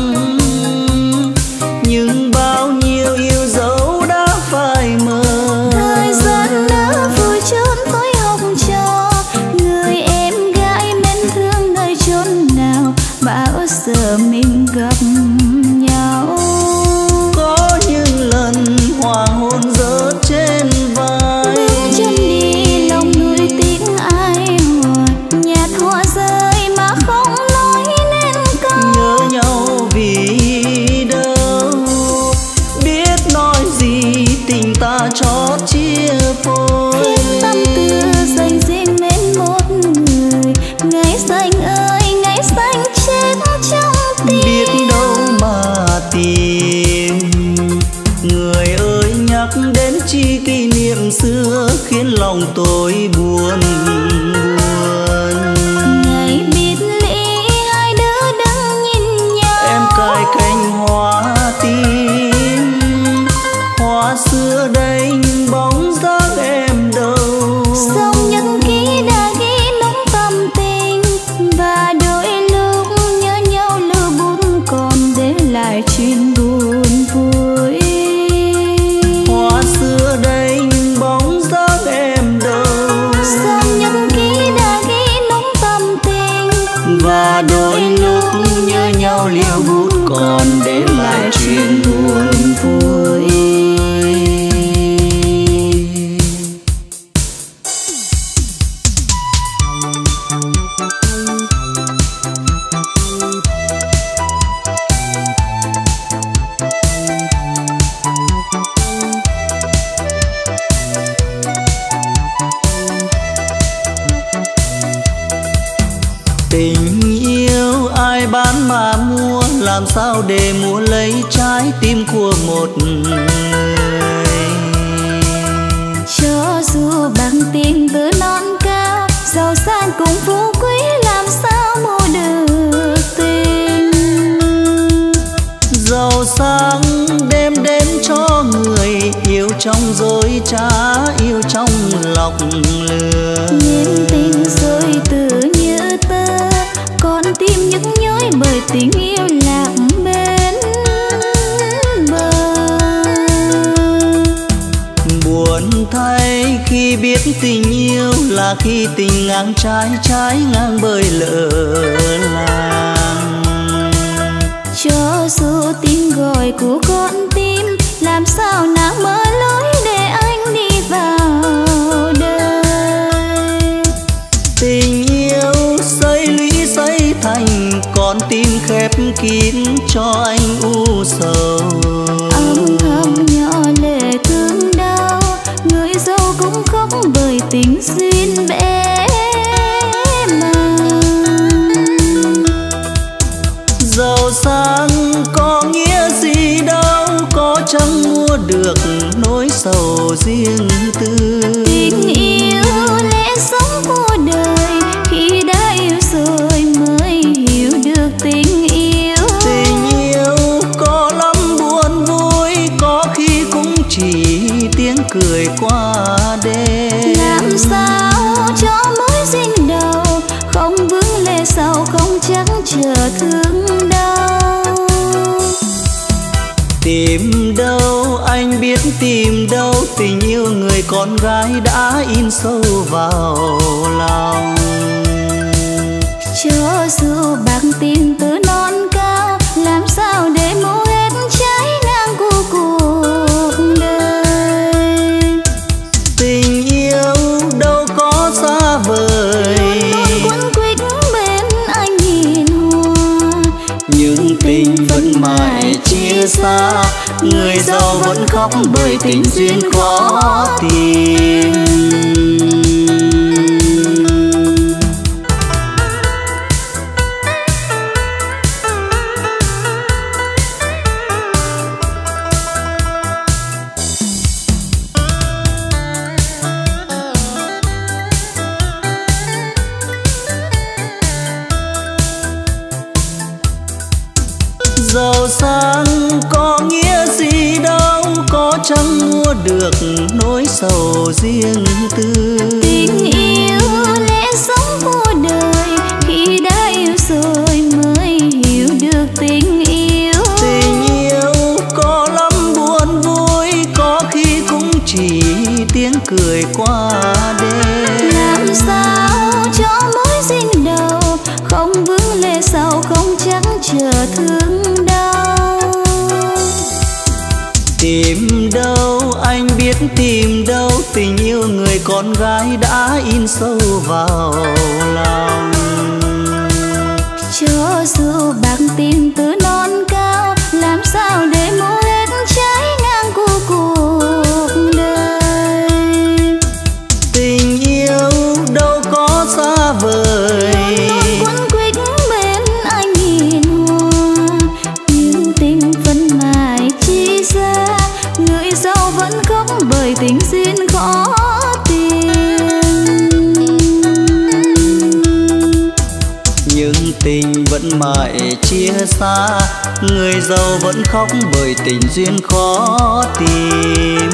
Nhưng bao nhiêu yêu dấu đã phai mờ.
Thời gian đã vùi chốn tối học trò, người em gái mến thương nơi chốn nào, bao giờ mình gặp nhau.
Có những lần hoàng hôn rớt trên vai,
bước chân đi lòng người tiếng ai hỏi, nhạt hoa rơi mà không nói nên câu.
Nhớ nhau vì đâu, biết nói gì tình ta chót chia phôi.
Thêm tâm tư dành riêng mến một người, ngày xanh ơi ngày xanh chết trong tim.
Biết đâu mà tìm, người ơi nhắc đến chi kỷ niệm xưa khiến lòng tôi buồn buồn.
Ngày biệt ly hai đứa đứng nhìn nhau,
Em cài cành hoa tím, hoa xưa đây nhưng bóng dáng em đâu.
dòng nhật ký đã ghi nóng tâm tình, và đôi lúc nhớ nhau lưu bút còn để lại chuyện buồn vui.
Hoa xưa đây nhưng bóng dáng em đâu.
dòng nhật ký đã ghi nóng tâm tình,
Và đôi lúc nhớ nhau liêu bút còn để lại chuyện buồn vui. Tình yêu ai bán mà mua, làm sao để mua lấy trái tim của một người.
cho dù bằng tiền từ non cao, giàu sang cùng phú quý làm sao mua được tình.
Giàu sang đem đến cho người yêu trong dối trá, yêu trong lòng lừa.
Nên tình rồi từ như tơ, con tim nhức nhói bởi tình yêu lạc bên bờ.
Buồn thay khi biết tình yêu là khi tình ngang trái, trái ngang bơi lỡ làng.
Cho dù tiếng gọi của con tim, làm sao nàng mở lối để anh đi vào đời.
Tình yêu xây lũy xây thành, con tim khép kín cho anh u sầu.
Âm thầm nhỏ lệ thương đau, người dâu cũng khóc bởi tình duyên bẽ màng.
Giàu sang có nghĩa gì đâu, có chẳng mua được nỗi sầu riêng tư.
Tình yêu lẽ sống của đời, khi đã yêu rồi mới hiểu được tình yêu.
Tình yêu có lắm buồn vui, có khi cũng chỉ tiếng cười qua đêm.
Làm sao cho mối duyên đầu không vướng lệ sau, không chắc chờ thương đau.
Tìm đâu anh biết tìm đâu, tình yêu người con gái đã in sâu vào lòng.
Cho dù bằng tiền từ non cao, làm sao để mua hết trái ngang của cuộc đời.
Tình yêu đâu có xa vời,
luôn quấn quýt bên
mãi chia xa. Người giàu vẫn khóc bởi tình duyên khó tìm. Giàu sang có nghĩa gì đâu, có chẳng mua được nỗi sầu riêng tư.
Tình yêu lẽ sống của đời, khi đã yêu rồi mới hiểu được tình yêu.
Tình yêu có lắm buồn vui, có khi cũng chỉ tiếng cười qua đêm.
Làm sao cho mối duyên đầu không vướng lệ sầu, không chắc chờ thương đau.
Tìm đâu anh biết tìm đâu, tình yêu người con gái đã in sâu vào lòng.
Cho dù bạc tiền từ non cao, làm sao để mua hết trái ngang của cuộc đời.
Tình yêu đâu có xa vời,
luôn quấn quýt bên anh hiền hòa, nhưng tình vẫn mãi chi xa. Người giàu vẫn khóc bởi tình duyên khó tìm.
nhưng tình vẫn mãi chia xa. Người giàu vẫn khóc bởi tình duyên khó tìm.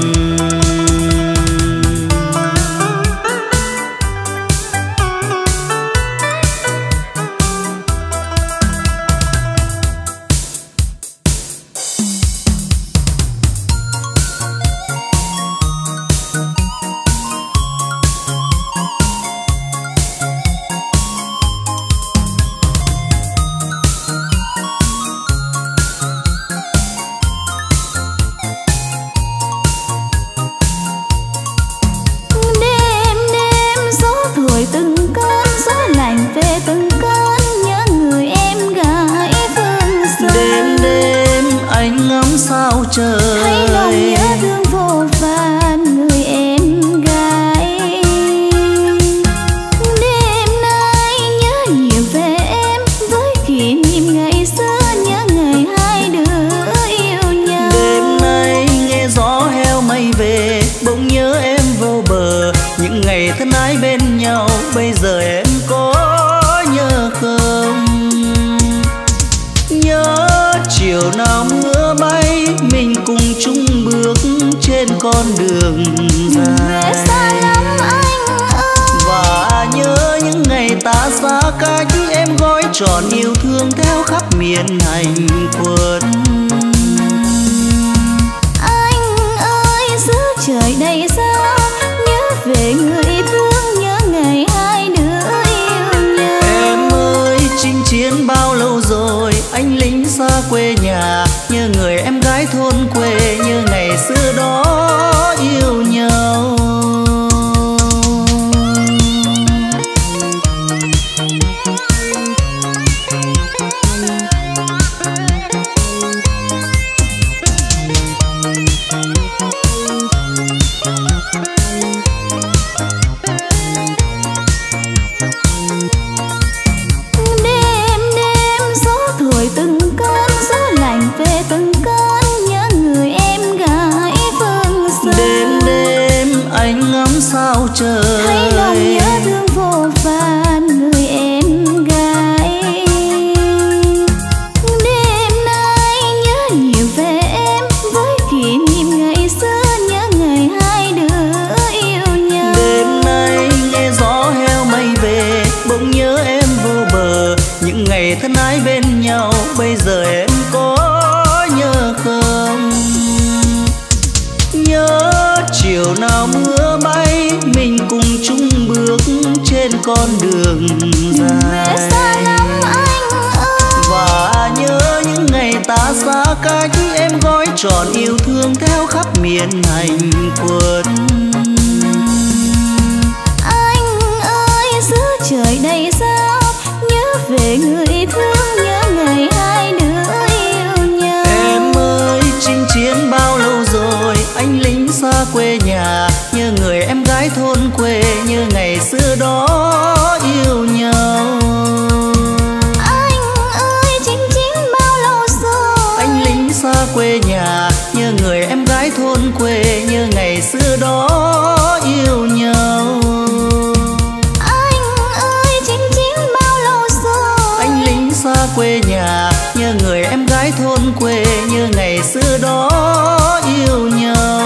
Trời
thấy lòng nhớ thương vô vàn người em gái. Đêm nay nhớ nhiều về em, với kỷ niệm ngày xưa nhớ ngày hai đứa yêu nhau.
Đêm nay nghe gió heo mây về, bỗng nhớ em vô bờ. Những ngày thân ái bên nhau, bây giờ em có nhớ không? Nhớ chiều nào mưa bay, mình cùng chung bước trên con đường dài.
Xa lắm anh ơi.
Và nhớ những ngày ta xa cách, em gói tròn yêu thương theo khắp miền hành quân.
Anh ơi giữa trời đầy sao, nhớ về người thương, nhớ ngày hai đứa yêu nhau.
Em ơi chinh chiến bao lâu rồi, anh lính xa quê nhà. Nhớ người em gái thôn quê, như ngày xưa đó yêu nhau. Sao trời
thấy lòng nhớ thương vô vàn người em gái. Đêm nay nhớ nhiều về em, với kỷ niệm ngày xưa nhớ ngày hai đứa yêu nhau.
Đêm nay nghe gió heo mây về, bỗng nhớ em vô bờ. Những ngày thân ái bên nhau, bây giờ em có nhớ không? Nhớ chiều nào mưa bay, mình cùng chung bước trên con đường dài.
Xa lắm anh ơi.
Và nhớ những ngày ta xa cách, em gói tròn yêu thương theo khắp miền hành quân.
Anh ơi giữa trời đầy sao, nhớ về người thương, nhớ ngày hai đứa yêu
xa quê nhà, nhớ người em gái thôn quê, như ngày xưa đó yêu nhau.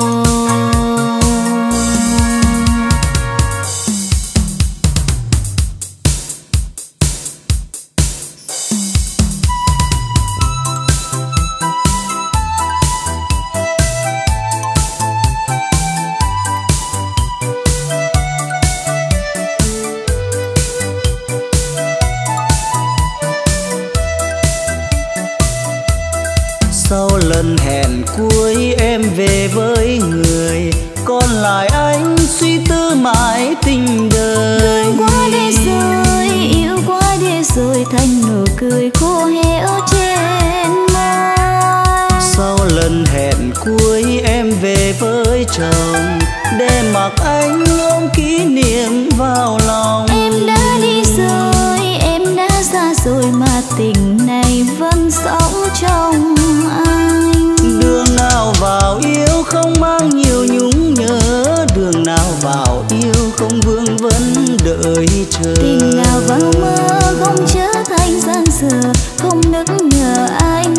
Sau lần hẹn cuối em về với người, còn lại anh suy tư mãi tình đời.
Thương quá đi rồi, yêu quá đi rồi, thành nụ cười khô héo trên môi.
Sau lần hẹn cuối em về với chồng, để mặc anh ôm kỷ niệm vào lòng.
Em đã đi rồi, em đã xa rồi, mà tình này vẫn sống trong anh.
Đường nào vào yêu không mang nhiều nhung nhớ, đường nào vào yêu không vương vấn đợi chờ.
Tình nào vào mơ không trở thành gian dở, không nức nhờ anh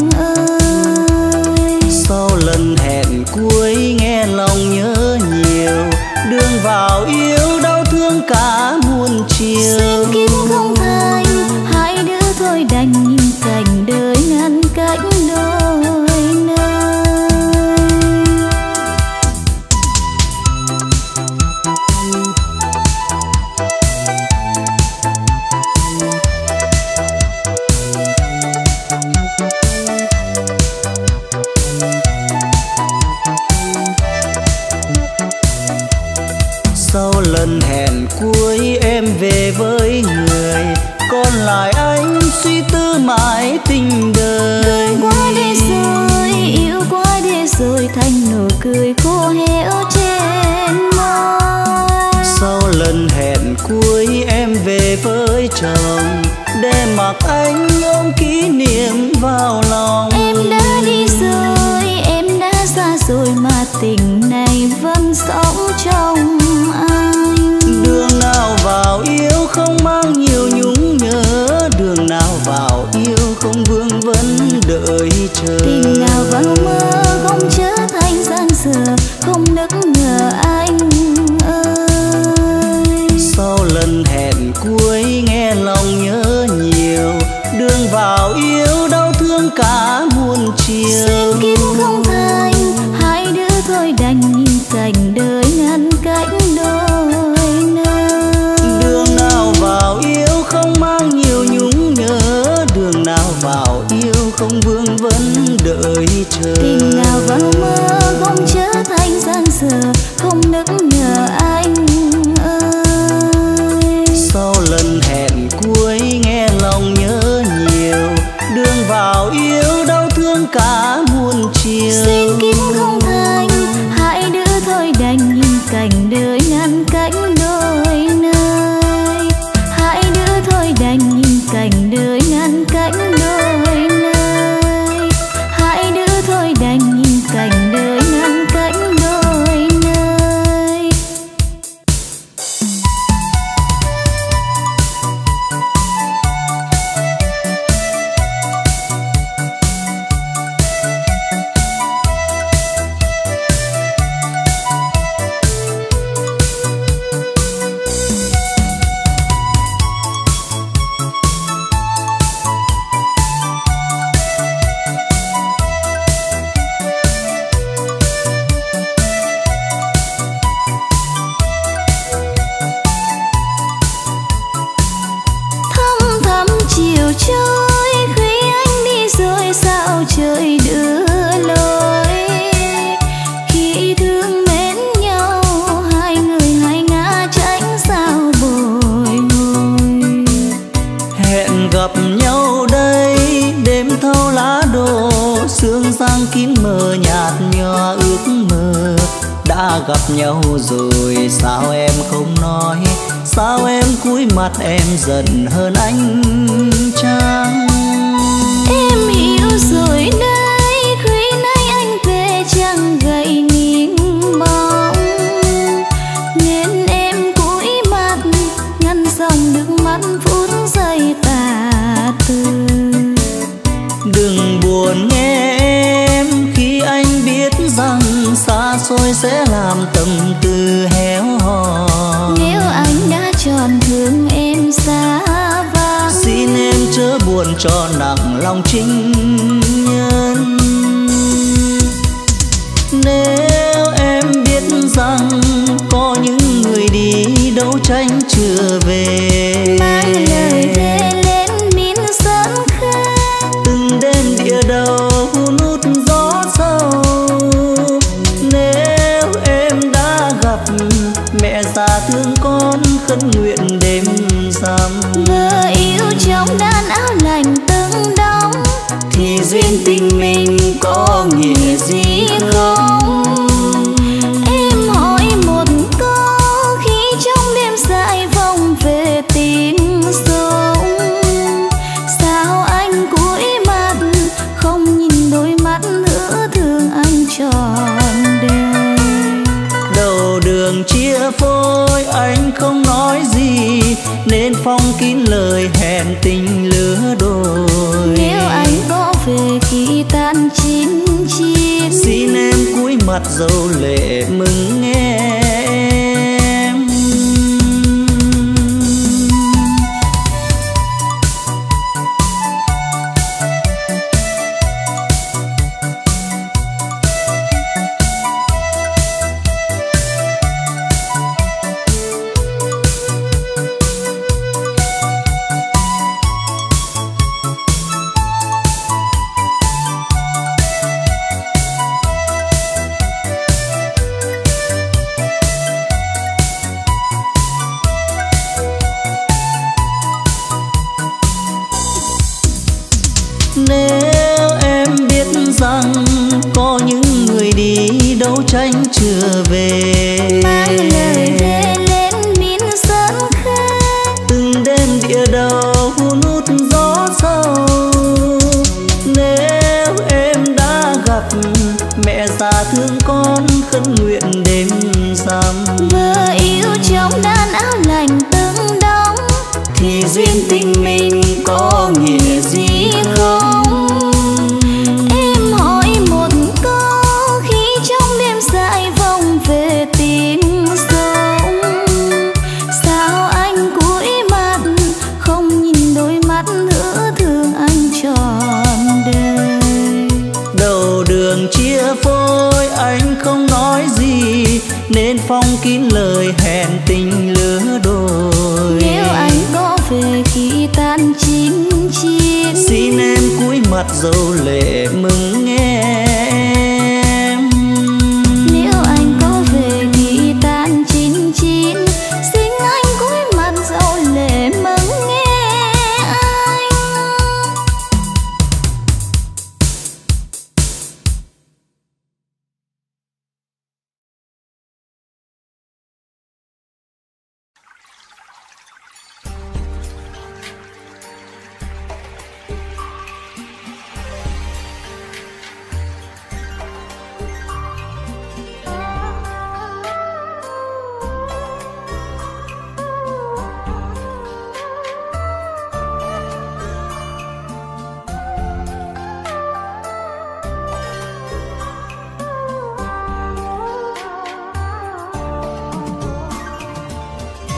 ơi.
Sau lần hẹn cuối nghe lòng nhớ nhiều, đường vào yêu đau thương cả muôn chiều.
Xin kiếp không thành, hai đứa thôi đành nhìn cảnh đời ngăn cách đôi nơi.
Sau lần hẹn cuối em về với người, còn lại anh suy tư mãi tình đời.
Thương quá đi rồi, yêu quá đi rồi, thành nụ cười khô héo trên môi.
Sau lần hẹn cuối em về với chồng, để mặc anh ôm kỷ niệm vào lòng.
Em đã đi rồi, em đã xa rồi, mà tình này vẫn sống trong anh.
Đường nào vào yêu không mang nhiều nhung nhớ, đường nào vào yêu không vương vấn đợi chờ.
Tình nào vào mơ không trở thành gian dở, không nức nhờ anh ơi.
Sau lần hẹn cuối nghe lòng nhớ nhiều, đường vào yêu đau thương cả muôn chiều.
Xin kiếp không thành, hai đứa thôi đành nhìn cảnh đời ngăn cách đôi nơi.
Đường nào vào yêu không mang nhiều nhung nhớ, đường nào vào yêu không vương vấn đợi chờ.
Tình nào vào mơ không trở thành gian dở, không nức nhờ anh ơi.
Sau lần hẹn cuối nghe lòng nhớ nhiều, đường vào yêu đau thương cả muôn chiều.
Xin kiếp không thành, hai đứa thôi đành nhìn cảnh đời ngăn cách đôi nơi. Hai đứa thôi đành nhìn cảnh đời ngăn cách đôi nơi. Hai đứa thôi đành nhìn cảnh đời ngăn cách đôi nơi. Thăm thắm chiều trôi, khi anh đi rồi sao trời đưa lối. Khi thương mến nhau, hai người hai ngã tránh sao bồi hồi.
Hẹn gặp nhau đây đêm thâu lá đổ, sương giăng kín mờ nhạt nhòa ước mơ. Đã gặp nhau rồi sao em không nói, sao em cúi mặt em giận hơn anh chăng?
Em hiểu rồi đấy, khi nay anh về chẳng gầy nghiêng bóng, nên em cúi mặt ngăn dòng nước mắt phút giây tàn
buồn cho nặng lòng trinh nhân. Nếu em biết rằng có những người đi đấu tranh chưa về,
mang lời thề lên miền sân khơi,
từng đêm địa đầu hun hút gió sâu. Nếu em đã gặp mẹ già thương con khấn nguyện đêm rằm,
vợ yêu trong đàn áo lạnh từng đóng,
thì duyên tình mình có nghĩa gì không?
Em hỏi một câu khi trong đêm dài vòng về tình sống, sao anh cúi mặt không nhìn đôi mắt nữa thương anh trọn đời.
Đầu đường chia phôi anh không nói gì, nên phong kín lời hẹn tình lứa đôi.
Nếu anh có về khi tan chín chín,
xin em cúi mặt dấu lệ mừng em. Nếu em biết rằng có những người đi đấu tranh chưa về,
mang lời thề lên miền sân khơi,
từng đêm địa đầu hun hút gió sâu. Nếu em đã gặp mẹ già thương con khấn nguyện đêm rằm,
vợ yêu trong đàn áo lạnh từng đóng,
thì duyên tình mình có nghĩa gì không?
em hỏi một câu khi trong đêm dài vòng về tình sống, sao anh cúi mặt không nhìn đôi mắt nữa thương anh trọn đời.
Đầu đường chia phôi anh không nói gì, nên phong kín lời hẹn tình lứa đôi.
Nếu anh có về khi tan chín chín,
xin em cúi mặt dấu lệ mừng em.